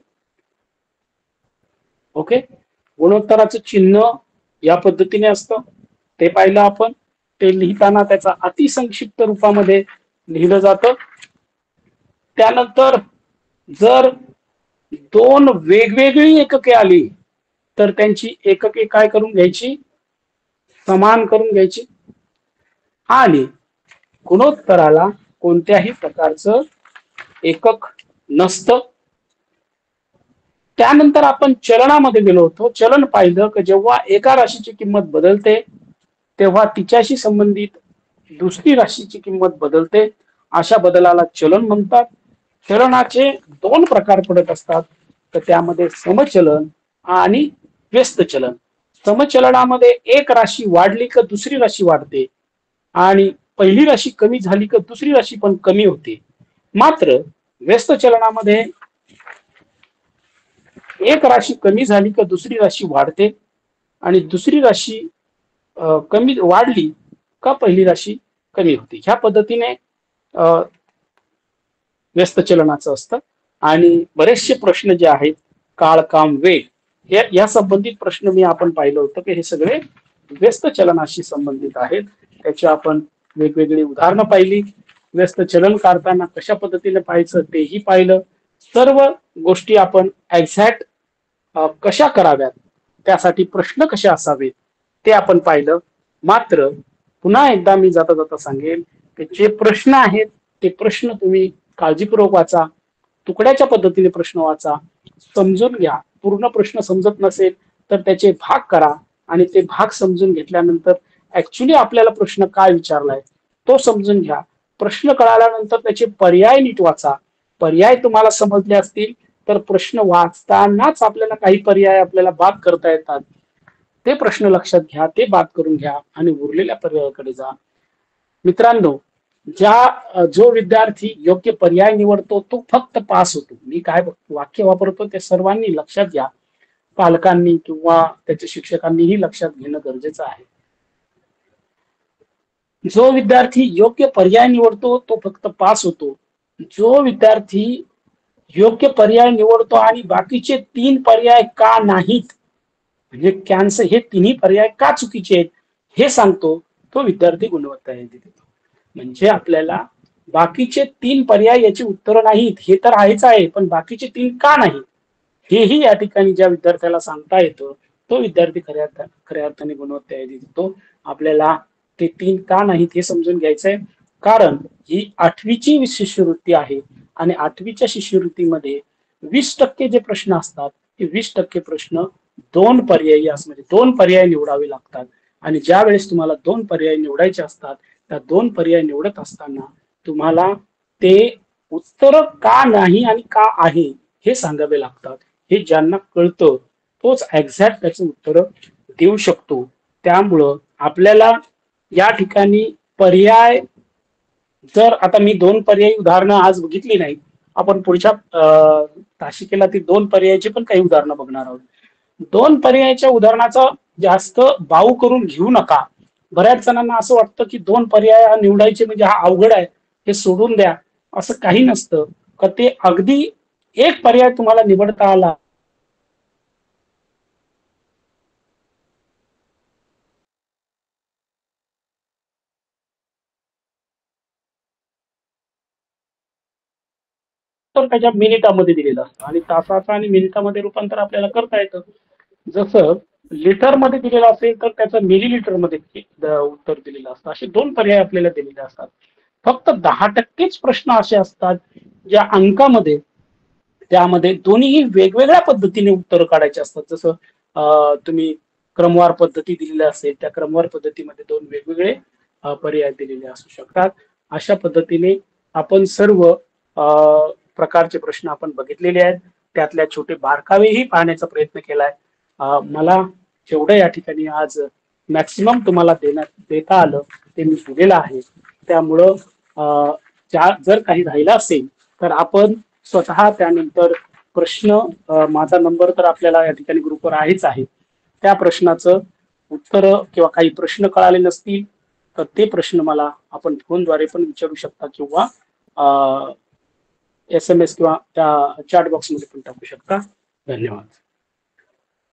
ओके. गुणोत्तराचं चिन्ह या पद्धतीने असतं, ते पाहिलं आपण. ते लिहिताना त्याचा अतिसंक्षिप्त रूपामध्ये लिहिलं जातं. त्यानंतर जर दोन वेगवेगळी एकके आली तर त्यांची एकके काय करून घ्यायची? समान करून घ्यायची. आणि गुणोत्तराला कोणत्याही प्रकारचं एकक नसतं. त्यानंतर आपण चलनामध्ये गेलो होतो. चलन पाहिलं की जेव्हा एका राशीची किंमत बदलते तेव्हा तिच्याशी संबंधित दुसरी राशीची किंमत बदलते. अशा बदलाला चलन म्हणतात. चलनाचे दोन प्रकार पडत असतात, तर त्यामध्ये समचलन आणि व्यस्त चलन. समचलनामध्ये एक राशी वाढली का दुसरी राशी वाढते आणि पहिली राशी कमी झाली का दुसरी राशी पण कमी होते. मात्र व्यस्त चलनामध्ये एक राशी कमी झाली का दुसरी राशी वाढते आणि दुसरी राशी कमी वाढली का पहिली राशी कमी होते. ह्या पद्धतीने व्यस्त चलनाचं असतं. आणि बरेचसे प्रश्न जे आहेत काळ, काम, वेग या या संबंधित प्रश्न मी आपण पाहिलं होतं की हे सगळे व्यस्त चलनाशी संबंधित आहेत. त्याची आपण वेगवेगळी उदाहरणं पाहिली. व्यस्त चलन काढताना कशा पद्धतीने पाहायचं तेही पाहिलं. सर्व गोष्टी आपण एक्झॅक्ट कशा कराव्यात, त्यासाठी प्रश्न कसे असावेत ते आपण पाहिलं. मात्र पुन्हा एकदा मी जाता जाता सांगेल की जे प्रश्न आहेत ते प्रश्न तुम्ही काळजीपूर्वक वाचा, तुकड्याच्या पद्धतीने प्रश्न वाचा, समजून घ्या. पूर्ण प्रश्न समजत नसेल तर त्याचे भाग करा आणि ते भाग समजून घेतल्यानंतर ऍक्च्युली आपल्याला प्रश्न काय विचारलाय तो समजून घ्या. प्रश्न कळाल्यानंतर त्याचे पर्याय नीट वाचा. पर्याय तुम्हाला समजले असतील तर प्रश्न वाचतानाच आपल्याला काही पर्याय आपल्याला बाद करता येतात. ते प्रश्न लक्षात घ्या, ते बाद करून घ्या आणि उरलेल्या पर्यायाकडे जा. मित्रांनो, ज्या जो विद्यार्थी योग्य पर्याय निवडतो तो फक्त पास होतो. मी काय वाक्य वापरतो ते सर्वांनी लक्षात घ्या. पालकांनी किंवा त्याच्या शिक्षकांनीही लक्षात घेणं गरजेचं आहे. जो विद्यार्थी योग्य पर्याय निवडतो तो फक्त पास होतो. जो विद्यार्थी योग्य पर्याय निवडतो आणि बाकीचे तीन पर्याय का नाहीत, म्हणजे कॅन्सल हे तिन्ही पर्याय का चुकीचे आहेत हे सांगतो, तो विद्यार्थी गुणवत्ता यादी देतो. म्हणजे आपल्याला बाकीचे तीन पर्याय याची उत्तरं नाहीत हे तर आहेच आहे, पण बाकीचे तीन का नाही हेही या ठिकाणी ज्या विद्यार्थ्याला सांगता येतं, तो विद्यार्थी खऱ्या खऱ्या अर्थाने गुणवत्ता यादी देतो. आपल्याला ते तीन का नाहीत हे समजून घ्यायचंय, कारण ही आठवीची शिष्यवृत्ती आहे आणि आठवीच्या शिष्यवृत्तीमध्ये वीस टक्के जे प्रश्न असतात ते वीस टक्के प्रश्न दोन पर्यायी असं म्हणजे दोन पर्याय निवडावे लागतात. आणि ज्या वेळेस तुम्हाला दोन पर्याय निवडायचे असतात, त्या दोन पर्याय निवडत असताना तुम्हाला ते उत्तर का नाही आणि का आहे हे सांगावे लागतात. हे ज्यांना कळतं तोच एक्झॅक्ट त्याचं उत्तर देऊ शकतो. त्यामुळं आपल्याला या ठिकाणी पर्याय, जर आता मी दोन पर्यायी उदाहरणं आज बघितली नाही, आपण पुढच्या तासिकेला ती दोन पर्यायाची पण काही उदाहरणं बघणार आहोत. दोन पर्यायाच्या उदाहरणाचा जास्त बाऊ करून घेऊ नका. बऱ्याच जणांना असं वाटतं की दोन पर्याय निवडायचे म्हणजे हा अवघड आहे, हे सोडून द्या. असं काही नसतं. का ते अगदी एक पर्याय तुम्हाला निवडता आला तर त्याच्या मिनिटामध्ये दिलेलं असतं आणि तासाचा आणि मिनिटामध्ये रूपांतर आपल्याला करता येतं. जसं लिटर मध्ये दिलेलं असेल तर त्याचं मिलीलीटर मध्ये उत्तर दिलेलं असतं. असे दोन पर्याय आपल्याला दिलेले असतात. फक्त दहा टक्केच प्रश्न असे असतात ज्या अंकामध्ये त्यामध्ये दोन्ही वेगवेगळ्या पद्धतीने उत्तर काढायचे असतात. जसं तुम्ही क्रमवार पद्धती दिलेली असेल, त्या क्रमवार पद्धतीमध्ये दोन वेगवेगळे पर्याय दिलेले असू शकतात. अशा पद्धतीने आपण सर्व प्रकारचे प्रश्न आपण बघितलेले आहेत. त्यातल्या छोटे बारकावेही पाहण्याचा प्रयत्न केलाय. मला जेवढं या ठिकाणी आज मॅक्सिमम तुम्हाला देण्यात देता आलं ते मी दिलेलं आहे. त्यामुळं जर काही राहिलं असेल तर आपण स्वतः त्यानंतर प्रश्न, माझा नंबर तर आपल्याला या ठिकाणी ग्रुपवर आहेच आहे, त्या प्रश्नाचं उत्तर किंवा काही प्रश्न कळाले नसतील तर ते प्रश्न मला आपण फोनद्वारे पण विचारू शकता किंवा एस एम एस किंवा त्या चॅट बॉक्समध्ये पण टाकू शकता. धन्यवाद.